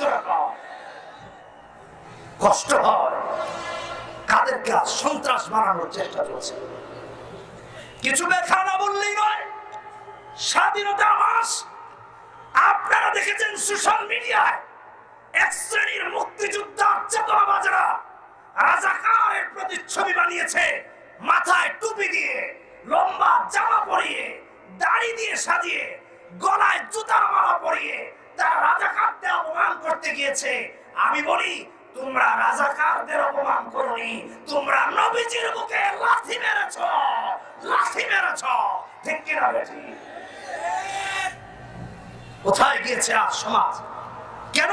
কষ্ট হয়, কাদেরকে সন্ত্রাস বানানোর চেষ্টা চলছে। কিছু ব্যাখ্যা না বললেই নয়, স্বাধীনতা মাস আপনারা দেখেছেন সোশ্যাল মিডিয়ায় এক শ্রেণীর মুক্তিযোদ্ধার চেতনাবাজরা রাজাকারের প্রতিচ্ছবি বানিয়েছে, মাথায় টুপি দিয়ে, লম্বা জামা পরিয়ে, দাড়ি দিয়ে সাজিয়ে, গলায় জুতার মালা পরিয়ে তারা রাজাকারদের অপমান করতে গিয়েছে। আমি বলি তোমরা রাজাকারদের অপমান করোনি, তোমরা নবীজির বুকে লাথি মেরেছ, লাথি মেরেছ, ঠিক কিনা বেঠিক? কোথায় গিয়েছে আজ সমাজ? কেন?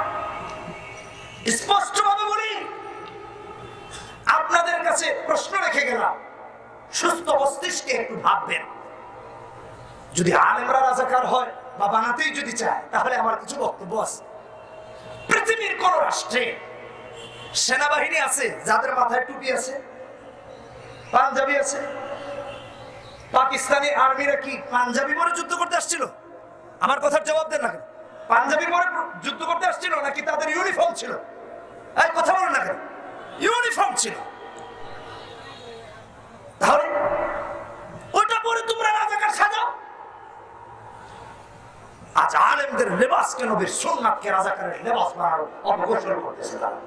স্পষ্ট ভাবে বলি, আপনাদের কাছে প্রশ্ন রেখে গেলাম, সুস্থ মস্তিষ্কে একটু ভাববেন। যদি আলেমরা রাজাকার হয় বা বানাতেই যদি চায়, তাহলে আমার কিছু বক্তব্য আছে। পৃথিবীর কোন রাষ্ট্রে সেনাবাহিনী আছে যাদের মাথায় টুপি আছে, পাঞ্জাবি আছে? পাকিস্তানি আর্মিরা কি পাঞ্জাবি পরে যুদ্ধ করতে আসছিল? আমার কথার জবাব দেন না কেন? পাঞ্জাবি পরে যুদ্ধ করতে আসছিল নাকি তাদের ইউনিফর্ম ছিল? এই কথা বলেন না কেন? ইউনিফর্ম ছিল। তাহলে ওটা পরে তোমরা রাজাকার সাজাও। আজ আলেমদের লেবাসকে নবীর সুন্নাতকে রাজাকারের লেবাস বানানো অপঘোষণা করতেছে তারা।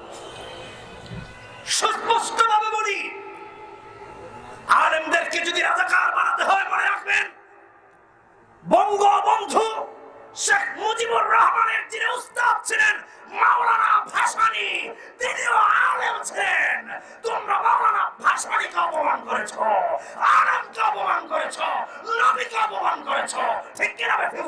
সুস্পষ্ট ভাবে বলি, আলেমদেরকে যদি রাজাকার বানাতে হয়, মনে রাখবেন বঙ্গবন্ধু শেখ মুজিবুর রহমানের যিনি উস্তাদ ছিলেন মাওলানা ভাসানী, তিনিও আলেম ছিলেন। তোমরা মাওলানা ভাসানীকে অপমান করেছো, আলেমকে অপমান করেছো, নবীকে অপমান করেছো, ঠিক কিনা বেঠিক?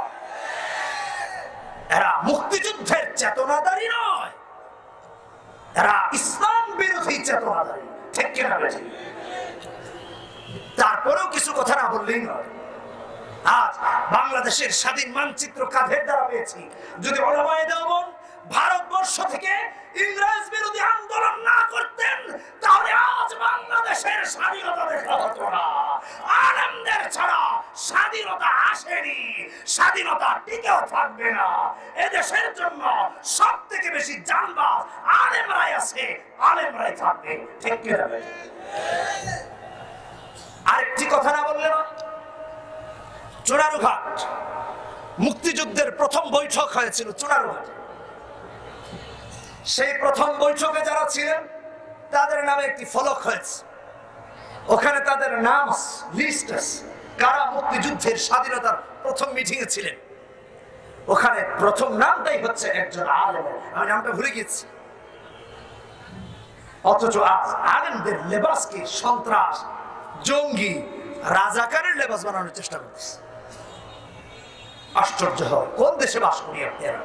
এরা মুক্তিযুদ্ধের চেতনাধারী নয়, এরা ইসলাম বিরোধী চেতনাধারী, ঠিক কিনা বেঠিক? তারপরেও কিছু কথা না বললেই নয়। আজ বাংলাদেশের স্বাধীন মানচিত্র কাঁধের দ্বারা পেয়েছি। যদি ওলামায়ে দেওবন্দ ভারতবর্ষ থেকে ইংরেজ বিরোধী আন্দোলন না করতেন, তাহলে আজ বাংলাদেশের স্বাধীনতা দেখা হতো না। আলেমদের ছাড়া স্বাধীনতা আসেনি, স্বাধীনতা টিকেও থাকবে না। এদেশের জন্য সব থেকে বেশি জানবাজ আলেমরাই আছে, আলেমরাই থাকবে, ঠিক কিনা? আরেকটি কথা না বললে না, চুনারুঘাট মুক্তিযুদ্ধের প্রথম বৈঠক হয়েছিল চুনারুঘাটে। সেই প্রথম বৈঠকে যারা ছিলেন তাদের নামে একটি ফলক হয়েছে, ওখানে তাদের নাম লিস্ট আছে, কারা মুক্তিযুদ্ধের স্বাধীনতার প্রথম মিটিং এ ছিলেন। ওখানে প্রথম নামটাই হচ্ছে একজন আলেম, আমি নামটা ভুলে গেছি। অথচ আজ আলেমদের লেবাসকে সন্ত্রাস, জঙ্গি, রাজাকারের লেবাস বানানোর চেষ্টা করতেছে। আশ্চর্য হয়, কোন দেশে বাস করি আপনারা?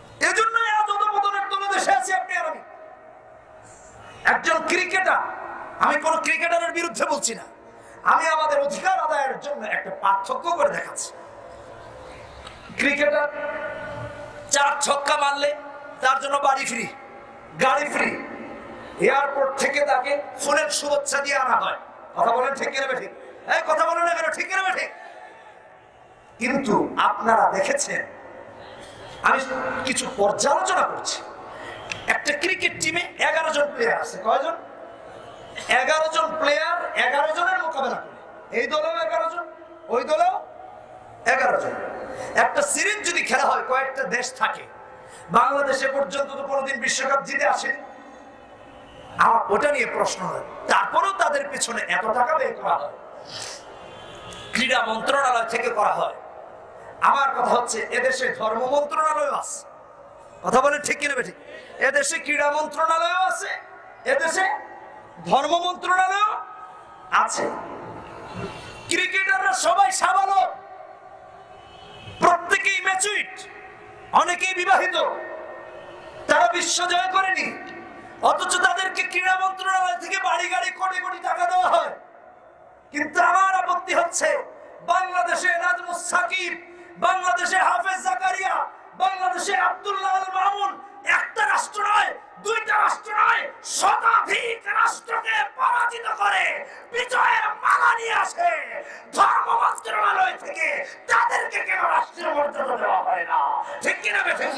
এজন্য এত পতনের তলে দেশে আছি আপনি আর আমি। একজন ক্রিকেটার আমি কোন ক্রিকেটারের বিরুদ্ধে বলছি না, আমি আমাদের অধিকার আদায়ের জন্য একটা পার্থক্য করে দেখাচ্ছি। ক্রিকেটার চার ছক্কা মারলে তার জন্য বাড়ি ফ্রি, গাড়ি ফ্রি, এয়ারপোর্ট থেকে তাকে ফুলের শুভেচ্ছা দিয়ে আনা হয়। কথা বলেন ঠিক কিনা ঠিক? এই কথা বলেন না কেন, ঠিক কিনা ঠিক? কিন্তু আপনারা দেখেছেন, আমি কিছু পর্যালোচনা করছি, একটা ক্রিকেট টিমে এগারো জন প্লেয়ার আছে। কয়জন? এগারো জন প্লেয়ার এগারো জনের মোকাবেলা করে। এই দলেও এগারো জন, ওই দলেও এগারো জন। একটা সিরিজ যদি খেলা হয়, কয়েকটা দেশ থাকে, বাংলাদেশে পর্যন্ত তো কোনোদিন বিশ্বকাপ জিতে আসেনি। আমার ওটা নিয়ে প্রশ্ন হয়, তারপরেও তাদের পিছনে এত টাকা ব্যয় করা হয়, ক্রীড়া মন্ত্রণালয় থেকে করা হয়। আমার কথা হচ্ছে, এদেশে ধর্ম মন্ত্রণালয় আছে। কথা বলেন ঠিক কিনা ঠিক? এদেশে ক্রীড়া মন্ত্রণালয় আছে, এদেশে ধর্ম মন্ত্রণালয় আছে। ক্রিকেটাররা সবাই সাবালক, প্রত্যেকেই ম্যাচুইট, অনেকেই বিবাহিত, তারা বিশ্ব জয় করেনি, অথচ তাদেরকে ক্রীড়া মন্ত্রণালয় থেকে বাড়ি গাড়ি কোটি কোটি টাকা দেওয়া হয়। কিন্তু আমার আপত্তি হচ্ছে, বাংলাদেশে নাজমুস সাকিব, বাংলাদেশে হাফেজ জাকারিয়া, বাংলাদেশে আব্দুল্লাহ আল মামুন একটা রাষ্ট্র নয়, দুইটা রাষ্ট্র নয়, শতাধিক রাষ্ট্রকে পরাজিত করে বিজয়ের মালা নিয়ে আসে ধর্ম মন্ত্রণালয় থেকে। তাদেরকে কেন রাষ্ট্রীয় মর্যাদা দেওয়া হয় না? ঠিক কিনা বেঠিক?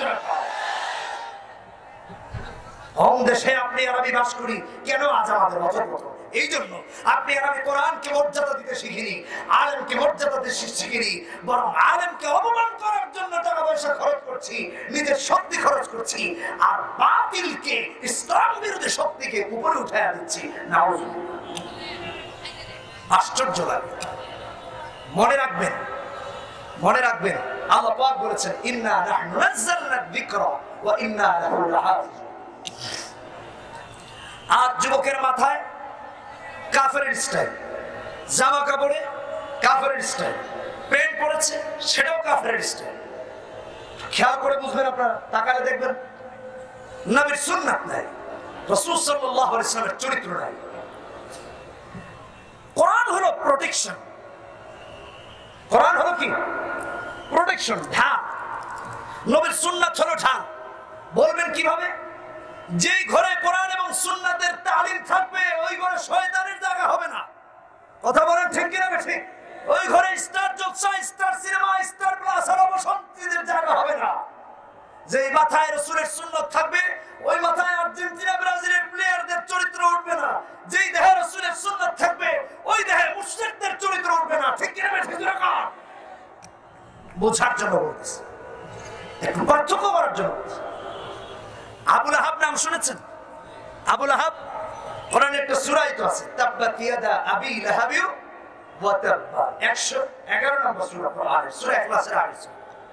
কোন দেশে আপনি আর আমি বাস করি, কেন আজ আমাদের অধঃপতন? এই জন্য আপনি আর আমি কোরআনকে মর্যাদা দিতে শিখিনি, আলেমকে মর্যাদা দিতে শিখিনি, বরং আলেমকে অপমান করার জন্য টাকা পয়সা খরচ করছি, নিজের শক্তি খরচ করছি, আর বাতিলকে, ইসলাম বিরোধী শক্তিকে উপরে উঠাইয়া দিচ্ছি। আশ্চর্য লাগে। মনে রাখবেন, মনে রাখবেন, আল্লাহ পাক বলেছেন, ইন্না নাহনু নাযালনা যিকরা ওয়া ইন্না লাহু লাহাফিজুন। আজ যুবকের মাথায় কাফেরের স্টাইল, জামা কাপড়ে কাফেরের স্টাইল, প্যান্ট পরেছে সেটাও কাফেরের স্টাইল। খেয়াল করে বুঝবেন, আপনারা তাকালে দেখবেন নবীর সুন্নাত নাই, রাসূল সাল্লাল্লাহু আলাইহি ওয়াসাল্লামের চরিত্র নাই। কোরআন হলো প্রোটেকশন, কোরআন হলো কি? প্রোটেকশন, ঢাল। নবীর সুন্নাত হলো ঢাল। বলবেন কিভাবে? যেই ঘরে কোরআন এবং সুন্নাতের তালিম থাকবে, ওই ঘরে শয়তানের জায়গা হবে না। কথা বলেন ঠিক কিনা ঠিক? ওই ঘরে Star Jalsha, Star Cinema, Star Plus আর অবসন্তীদের জায়গা হবে না। যেই মাথায় রাসূলের সুন্নাত থাকবে, ওই মাথায় আর্জেন্টিনা ব্রাজিলের প্লেয়ারদের চরিত্র উঠবে না। যেই দেহে রাসূলের সুন্নাত থাকবে, ওই দেহে মুশরিকদের চরিত্র উঠবে না। ঠিক কিনা ঠিক? বোঝার জন্য বলতেছি, একটু পার্থক্য করার জন্য। আবু লাহাব নাম শুনেছেন? আবু লাহাব কোরআনে একটা সূরায় তো আছে, তাব্বাত ইয়াদা আবি লাহাব ওয়া তাব্বা, একশো এগারো নম্বর সূরা কোরআনের, সূরা ইখলাসের আয়াত।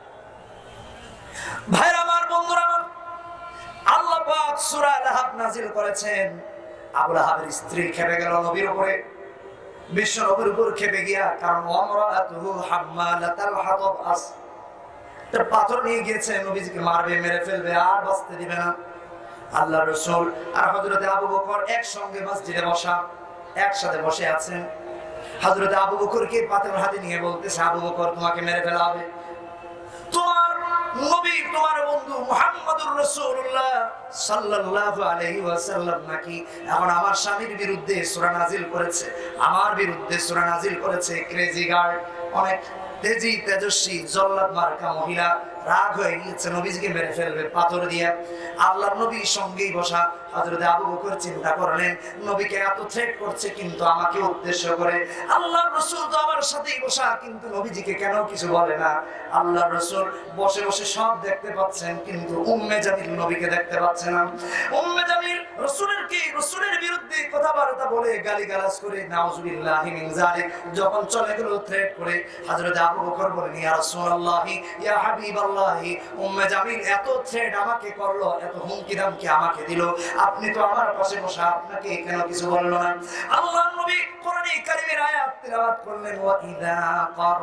ভাইরা আমার, বন্ধুরা আমার, আল্লাহ পাক সূরা লাহাব নাযিল করেছেন। আবু লাহাবের স্ত্রী খেপে গেল নবীর উপরে, বিশ্ব নবীর উপর খেপে গিয়া, কারণ ওয়ামরাতুহু হাম্মালাতাল হাতাব, আস তার পাথর নিয়ে গিয়েছে, নবীজিকে মারবে, মেরে ফেলবে, আর বাঁচতে দিবে না। আল্লাহ রাসূল আর হযরত আবু বকর একসঙ্গে মসজিদে বসা, একসাথে বসে আছেন। হযরত আবু বকরকে পাথর হাতে নিয়ে বলতেছে, আবু বকর, তোমাকে মেরে ফেলা হবে, তোমার নবী, তোমার বন্ধু মুহাম্মদুর রাসূলুল্লাহ সাল্লাল্লাহু আলাইহি ওয়াসাল্লাম নাকি এখন আমার স্বামীর বিরুদ্ধে সূরা নাজিল করেছে, আমার বিরুদ্ধে সূরা নাজিল করেছে। ক্রেজি গার্ড, অনেক তেজি তেজস্বী জল্লাদ মার্কা মহিলা রাগ হয়ে গিয়েছে, নবীজিকে মেরে ফেলবে পাথর দিয়ে। আল্লাহর নবী সঙ্গেই বসা। হযরত আবু বকর চিন্তা করলেন, নবীকে এত থ্রেট করছে, কিন্তু আমাকে উদ্দেশ্য করে। আল্লাহর রাসূল তো আমার সাথেই বসা, কিন্তু নবীজিকে কেন কিছু বলে না? আল্লাহর রাসূল বসে বসে সব দেখতে পাচ্ছেন, কিন্তু উম্মে জামিল নবীকে দেখতে পাচ্ছে না। উম্মে জামিল রাসূলের কি রাসূলের বিরুদ্ধে কথাবার্তা বলে, গালিগালাজ করে, নাউযুবিল্লাহি মিন যালিক, যখন চলে গেল থ্রেট করে, হযরত আবু বকর বলেন, ইয়া রাসূলুল্লাহি, ইয়া হাবিবাল্লাহি, উম্মে জামিল এত থ্রেট আমাকে করলো, এত হুমকি ধামকি আমাকে দিল, আপনি তো আমার পাশে বসা, আপনাকে কেন কিছু বললো না? আল্লাহর নবী কোরআনে কারীমের আয়াত তিলাওয়াত করলেন, ওয়া ইযা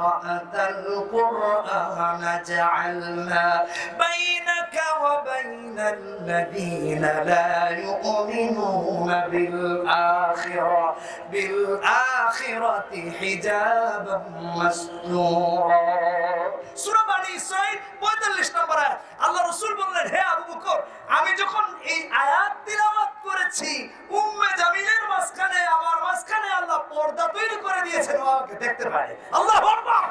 ক্বারাআতাল কুরআনা জাআলনা বাইনাকা ওয়া বাইনা الذين لا يؤمنون بالآخرة بالآخرة حجابا مستورا সূরা বনী ইসরাঈল পঁয়তাল্লিশ নম্বর আয়াত। আল্লাহ রাসূল বললেন, হে আবু বকর, আমি যখন এই আয়াত তিলাওয়াত করেছি, উম্মে জামিলের মাঝখানে আমার মাঝখানে আল্লাহ পর্দা তৈরি করে দিয়েছেন, ও আমাকে দেখতে পারে। আল্লাহু আকবার।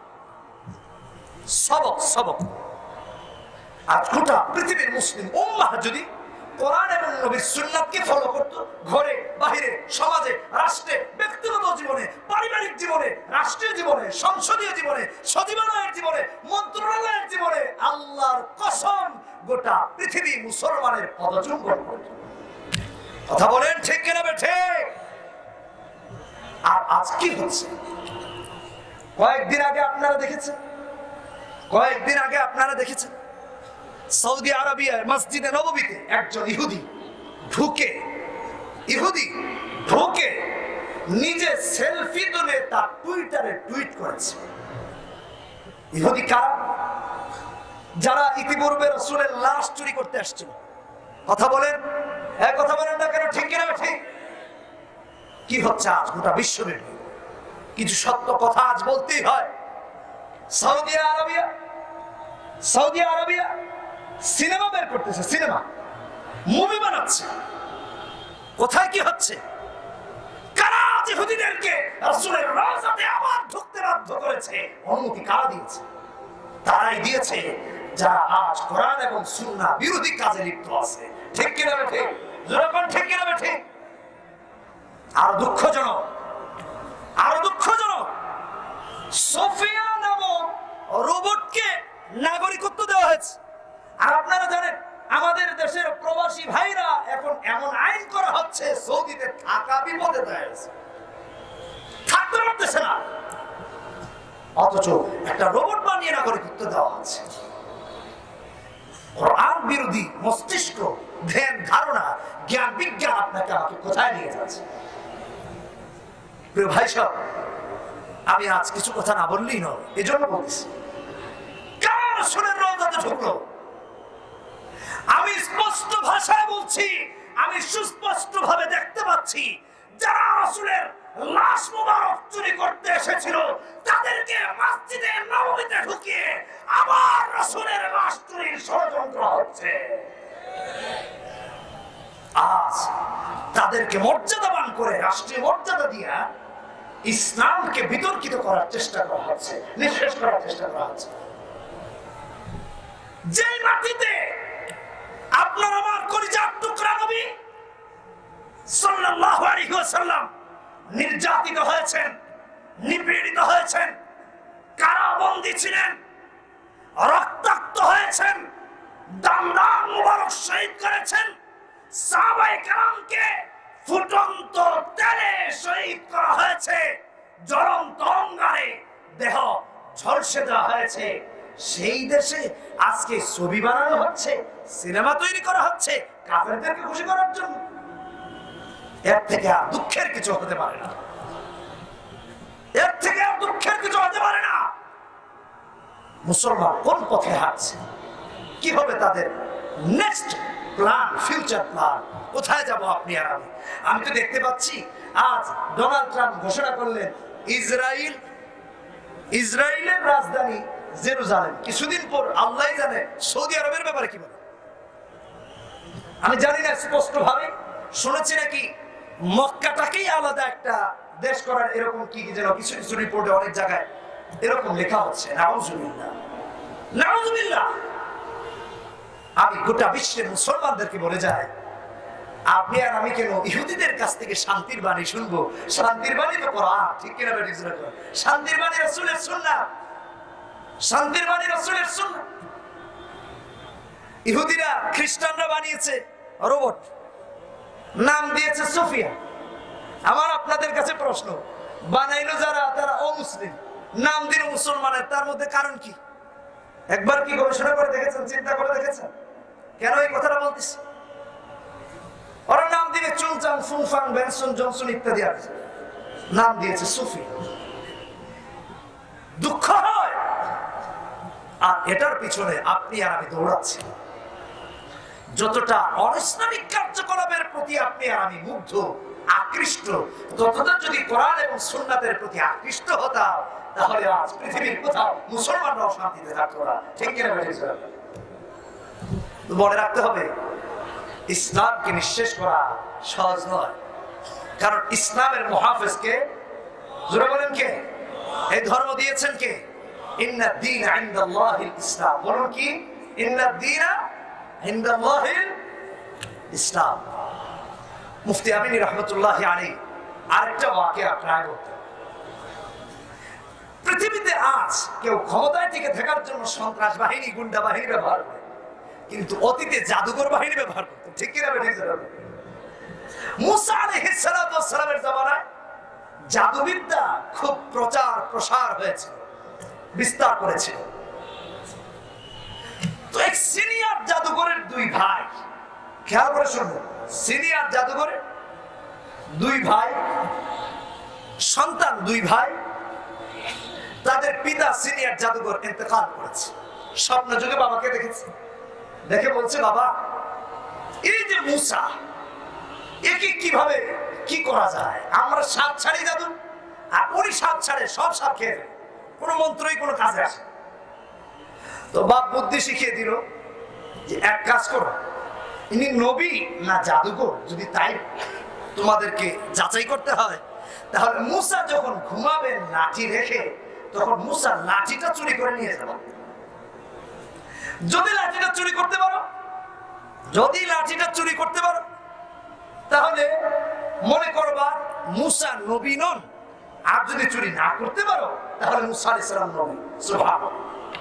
সবক সবক আজ গোটা পৃথিবীর মুসলিম উম্মাহ যদি কোরআন এবং নবীর সুন্নাতকে ফলো করত, ঘরে বাহিরে সমাজে রাষ্ট্রে ব্যক্তিগত জীবনে পারিবারিক জীবনে রাষ্ট্রীয় জীবনে সংসদীয় জীবনে সচিবালয়ের জীবনে মন্ত্রণালয়ের জীবনে, আল্লাহর কসম গোটা পৃথিবী মুসলমানের পদচুম্বন করত। কথা বলেন ঠিক কিনা বেঠে? আর আজ কি হচ্ছে? কয়েকদিন আগে আপনারা দেখেছেন কয়েকদিন আগে আপনারা দেখেছেন সৌদি আরবিয়ার মসজিদে নববীতে একজন ইহুদি ঢুকে ইহুদি ঢুকে নিজে সেলফি তুলে তার টুইটারে টুইট করেছে। ইহুদি কারা? যারা ইতিপূর্বে রাসূলের লাশ চুরি করতে আসছিল। কথা বলেন, এক কথা বলেন না কেন? ঠিক কিনা ঠিক? কি হচ্ছে আজ গোটা বিশ্বব্যাপী? কিছু সত্য কথা আজ বলতেই হয়। Saudi Arabia Saudi Arabia cinema বের করতেছে, সিনেমা মুভি বানাচ্ছে। কোথায় কি হচ্ছে? কারা ইহুদিদেরকে রাসূলের রওজাতে আবার ঢুকতে বাধ্য করেছে? অনুমতি কারা দিয়েছে? তারাই দিয়েছে যারা আজ কোরআন এবং সুন্নাহ বিরোধী কাজে লিপ্ত আছে। ঠিক কিনা ঠিক? যখন ঠিক কিনা ঠিক? আরো দুঃখজনক আরো দুঃখজনক সোফিয়া নামক রোবটকে নাগরিকত্ব দেওয়া হয়েছে। আর আপনারা জানেন আমাদের দেশের প্রবাসী ভাইরা এখন এমন আইন করা হচ্ছে, সৌদিতে থাকা বিপদে হয়েছে, থাকতে পারতেছে না, অথচ একটা রোবট বানিয়ে নাগরিকত্ব দেওয়া হচ্ছে। কোরআন বিরোধী মস্তিষ্ক, ধ্যান ধারণা, জ্ঞান বিজ্ঞান আপনাকে আমাকে কোথায় নিয়ে যাচ্ছে? প্রিয় ভাই সব, আমি আজ কিছু কথা না বললেই নয়, এজন্য বলছি কার রাসূলের রওজাতে ঢুকলো? আমি স্পষ্ট ভাষায় বলছি, আমি সুস্পষ্ট ভাবে দেখতে পাচ্ছি যারা রাসূলের লাশ মুবারক চুরি করতে এসেছিল তাদেরকে মসজিদে নববীতে ঢুকিয়ে আবার রাসূলের লাশ চুরির ষড়যন্ত্র হচ্ছে। আজ তাদেরকে মর্যাদাবান করে রাষ্ট্রীয় মর্যাদা দিয়া ইসলামকে বিতর্কিত করার চেষ্টা করা হচ্ছে, নিঃশেষ করার চেষ্টা করা হচ্ছে। যে মাটিতে আপনার আমার কলিজার টুকরা নবী সাল্লাল্লাহু আলাইহি ওয়াসাল্লাম নির্যাতিত হয়েছেন, নিপীড়িত হয়েছেন, কারাবন্দী ছিলেন, রক্তাক্ত হয়েছেন, দাম দাম মুবারক শহীদ করেছেন, সাহাবায়ে কেরামকে ফুটন্ত তেলে শহীদ করা হয়েছে, জ্বলন্ত অঙ্গারে দেহ ঝলসে দেওয়া হয়েছে। সেই দেশে আজকে ছবি বানানো হচ্ছে, সিনেমা তৈরি করা হচ্ছে কাফেরদেরকে খুশি করার জন্য। এর থেকে আর দুঃখের কিছু হতে পারে না, এর থেকে আর দুঃখের কিছু হতে পারে না। মুসলমান কোন পথে হাঁটছে? কি হবে তাদের নেক্সট প্ল্যান, ফিউচার প্ল্যান? কোথায় যাব আপনি আর আমি? আমি তো দেখতে পাচ্ছি আজ ডোনাল্ড ট্রাম্প ঘোষণা করলেন ইসরায়েল ইসরায়েলের রাজধানী জেরুজালেম। কিছুদিন পর আল্লাহ জানে সৌদি আরবের ব্যাপারে কি বলে। আমি জানি না স্পষ্ট ভাবে, শুনেছি নাকি মক্কাটাকেই আলাদা একটা দেশ করার এরকম কি যেন কিছু কিছু রিপোর্টে অনেক জায়গায় এরকম লেখা হচ্ছে। নাউজুবিল্লাহ নাউজুবিল্লাহ। আমি গোটা বিশ্বের মুসলমানদেরকে বলে যাই, আপনি আর আমি কেন ইহুদিদের কাছ থেকে শান্তির বাণী শুনবো? শান্তির বাণী তো কোরআন, ঠিক কিনা বেঠিক? শান্তির বাণী রাসূলের সুন্নাহ, শান্তির বাণী রাসূলের সুন্নাহ। ইহুদিরা খ্রিস্টানরা বানিয়েছে রোবট, নাম দিয়েছে সোফিয়া। আমার আপনাদের কাছে প্রশ্ন, বানাইলো যারা তারা অমুসলিম, নাম দিল মুসলমানের, তার মধ্যে কারণ কি? একবার কি গবেষণা করে দেখেছেন, চিন্তা করে দেখেছেন কেন এই কথাটা বলতেছি? ওরা নাম দিবে চুংচাং, ফুংফাং, বেনসন, জনসন ইত্যাদি, আছে নাম দিয়েছে সুফি। দুঃখ হয়, আর এটার পিছনে আপনি আর আমি দৌড়াচ্ছি। যতটা অনিসলামিক কার্যকলাপের প্রতি আপনি আর আমি মুগ্ধ আকৃষ্ট, ততটা যদি কোরআন এবং সুন্নাতের প্রতি আকৃষ্ট হতাম, তাহলে আজ পৃথিবীর কোথাও মুসলমানরাও শান্তিতে থাকতো না। ঠিক কিনা? মনে রাখতে হবে, ইসলামকে নিঃশেষ করা সহজ নয়, কারণ ইসলামের মুহাফিজকে, জোরে বলেন কে? এই ধর্ম দিয়েছেন কে? ইন্না দ্বীন ইনদাল্লাহিল ইসলাম। বলুন কি? ইন্না দ্বীন ইনদাল্লাহিল ইসলাম। মুফতি আমিনী রাহমাতুল্লাহি আলাইহি আরেকটা ওয়াকিয়া প্রায় বলতেন, পৃথিবীতে আজ কেউ ক্ষমতায় টিকে থাকার জন্য সন্ত্রাস বাহিনী, গুন্ডা বাহিনী ব্যবহার করে, কিন্তু অতীতে জাদুঘর বাহিনী ব্যবহার করত। ঠিক কিনা? মুসা আলাইহিস সালাতু ওয়াস সালামের জামানায় জাদুবিদ্যা খুব প্রচার প্রসার হয়েছিল, বিস্তার করেছিল। তো এক সিনিয়র জাদুঘরের দুই ভাই, খেয়াল করে শুনবেন, সিনিয়র জাদুঘরের দুই ভাই, সন্তান দুই ভাই, তাদের পিতা সিনিয়র জাদুঘর ইন্তেকাল করেছে। স্বপ্ন যুগে বাবাকে দেখেছে, দেখে বলছে, বাবা এই যে মুসা, একে কিভাবে কি করা যায়? আমরা সাপ ছাড়ি জাদু, আর উনি সাপ ছাড়ে, সব সাপ খেয়ে ফেলে, কোনো মন্ত্রই কোনো কাজে আসে। তো বাপ বুদ্ধি শিখিয়ে দিল যে এক কাজ করো, ইনি নবী না জাদুঘর, যদি তাই তোমাদেরকে যাচাই করতে হয়, তাহলে মুসা যখন ঘুমাবেন লাঠি রেখে, তখন মুসা লাঠিটা চুরি করে নিয়ে যাবো। যদি লাঠিটা চুরি করতে পারো, যদি লাঠিটা চুরি করতে পারো, তাহলে মনে করবা মুসা নবী নন। আর যদি চুরি না করতে পারো, তাহলে মুসা আলাইহিস সালাম নবী। সুবহানাল্লাহ।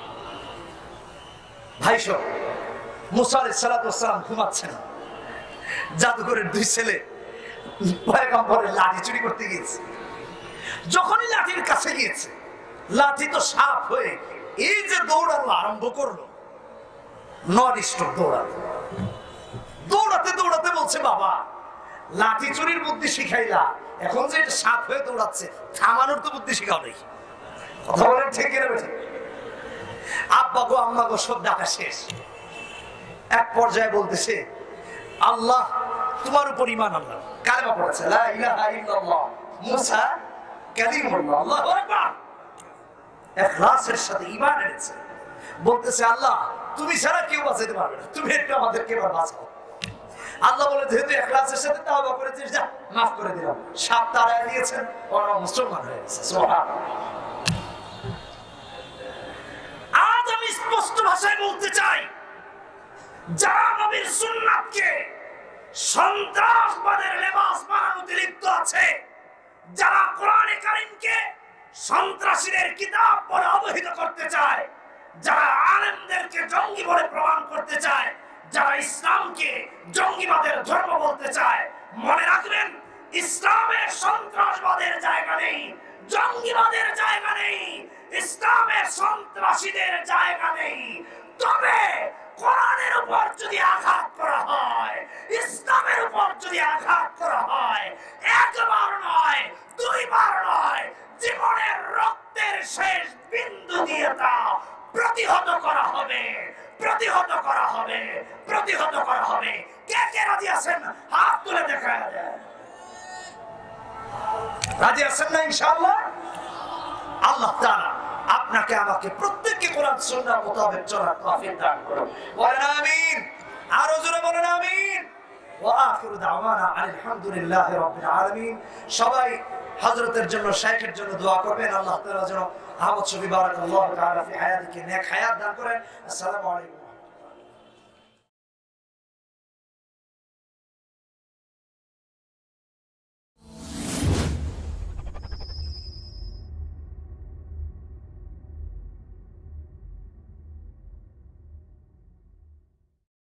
ভাই সব, মুসা আলাইহিস সালাতু ওয়াস সালাম ঘুমাচ্ছেন, জাদুঘরের দুই ছেলে পয়গম্বরের লাঠি চুরি করতে গিয়েছে। যখনই লাঠির কাছে গিয়েছে, লাঠি তো সাপ হয়ে এই যে দৌড়ানো আরম্ভ করলো, নন স্টপ দৌড়াতে দৌড়াতে দৌড়াতে বলছে, বাবা লাঠি চুরির বুদ্ধি শিখাইলা, এখন যে এটা সাপ হয়ে দৌড়াচ্ছে, থামানোর তো বুদ্ধি শিখাও নেই। কথা বলেন ঠিক কিনা? আব্বা গো আম্মা গো সব ডাকা শেষ। এক পর্যায়ে বলতেছে, আল্লাহ তোমার উপর ঈমান আনলাম, কালেমা পড়েছে, লা ইলাহা ইল্লাল্লাহ মুসা কালিমুল্লাহ, আল্লাহু আকবার। ইখলাসের সাথে ঈমান এনেছে, বলতেছে, আল্লাহ তুমি ছাড়া কেউ বাঁচাতে পারবে না, তুমি একটু আমাদেরকে এবার বাঁচাও। আল্লাহ বলে, যেহেতু ইখলাসের সাথে তাওবা করেছিস, যা মাফ করে দিলাম। সাপ তাড়ায় দিয়েছেন, ওরা মুসলমান হয়ে গেছে। সুবহানাল্লাহ। আজ আমি স্পষ্ট ভাষায় বলতে চাই, যারা নবীর সুন্নাতকে সন্ত্রাসবাদের লেবাস বানানোতে লিপ্ত আছে, যারা কোরআনে কারীমকে সন্ত্রাসীদের কিতাব বলে অবহিত করতে চায়, যারা আলেমদেরকে জঙ্গি বলে প্রমাণ করতে চায়, যারা ইসলামকে জঙ্গিবাদের ধর্ম বলতে চায়, মনে রাখবেন, ইসলামের সন্ত্রাসবাদের জায়গা নেই, জঙ্গিবাদের জায়গা নেই, ইসলামের সন্ত্রাসীদের জায়গা নেই। তবে কোরআনের উপর যদি আঘাত করা হয়, ইসলামের উপর যদি আঘাত করা হয়, একবার নয়, দুইবার নয়, জীবনের রক্তের শেষ বিন্দু দিয়ে তা প্রতিহত করা হবে, প্রতিহত করা হবে, প্রতিহত করা হবে। কে কে রাজি আছেন? হাত তুলে দেখা যায়। রাজি আছেন না? ইনশাআল্লাহ। আল্লাহ তাআলা আপনাকে আমাকে প্রত্যেককে কোরআন সুন্নাহ মোতাবেক চলার তৌফিক দান করুন। বলেন আমিন। আরো জোরে বলেন আমিন। ওয়া আখিরু দাওয়ানা আলহামদুলিল্লাহি রাব্বিল আলামিন। সবাই হযরতের জন্য, শাইখের জন্য দোয়া করবেন। আল্লাহ তাআলা যেন আহমদ শফি বারাকাল্লাহু তাআলা ফি হায়াতিহি নেক হায়াত দান করেন। আসসালামু আলাইকুম।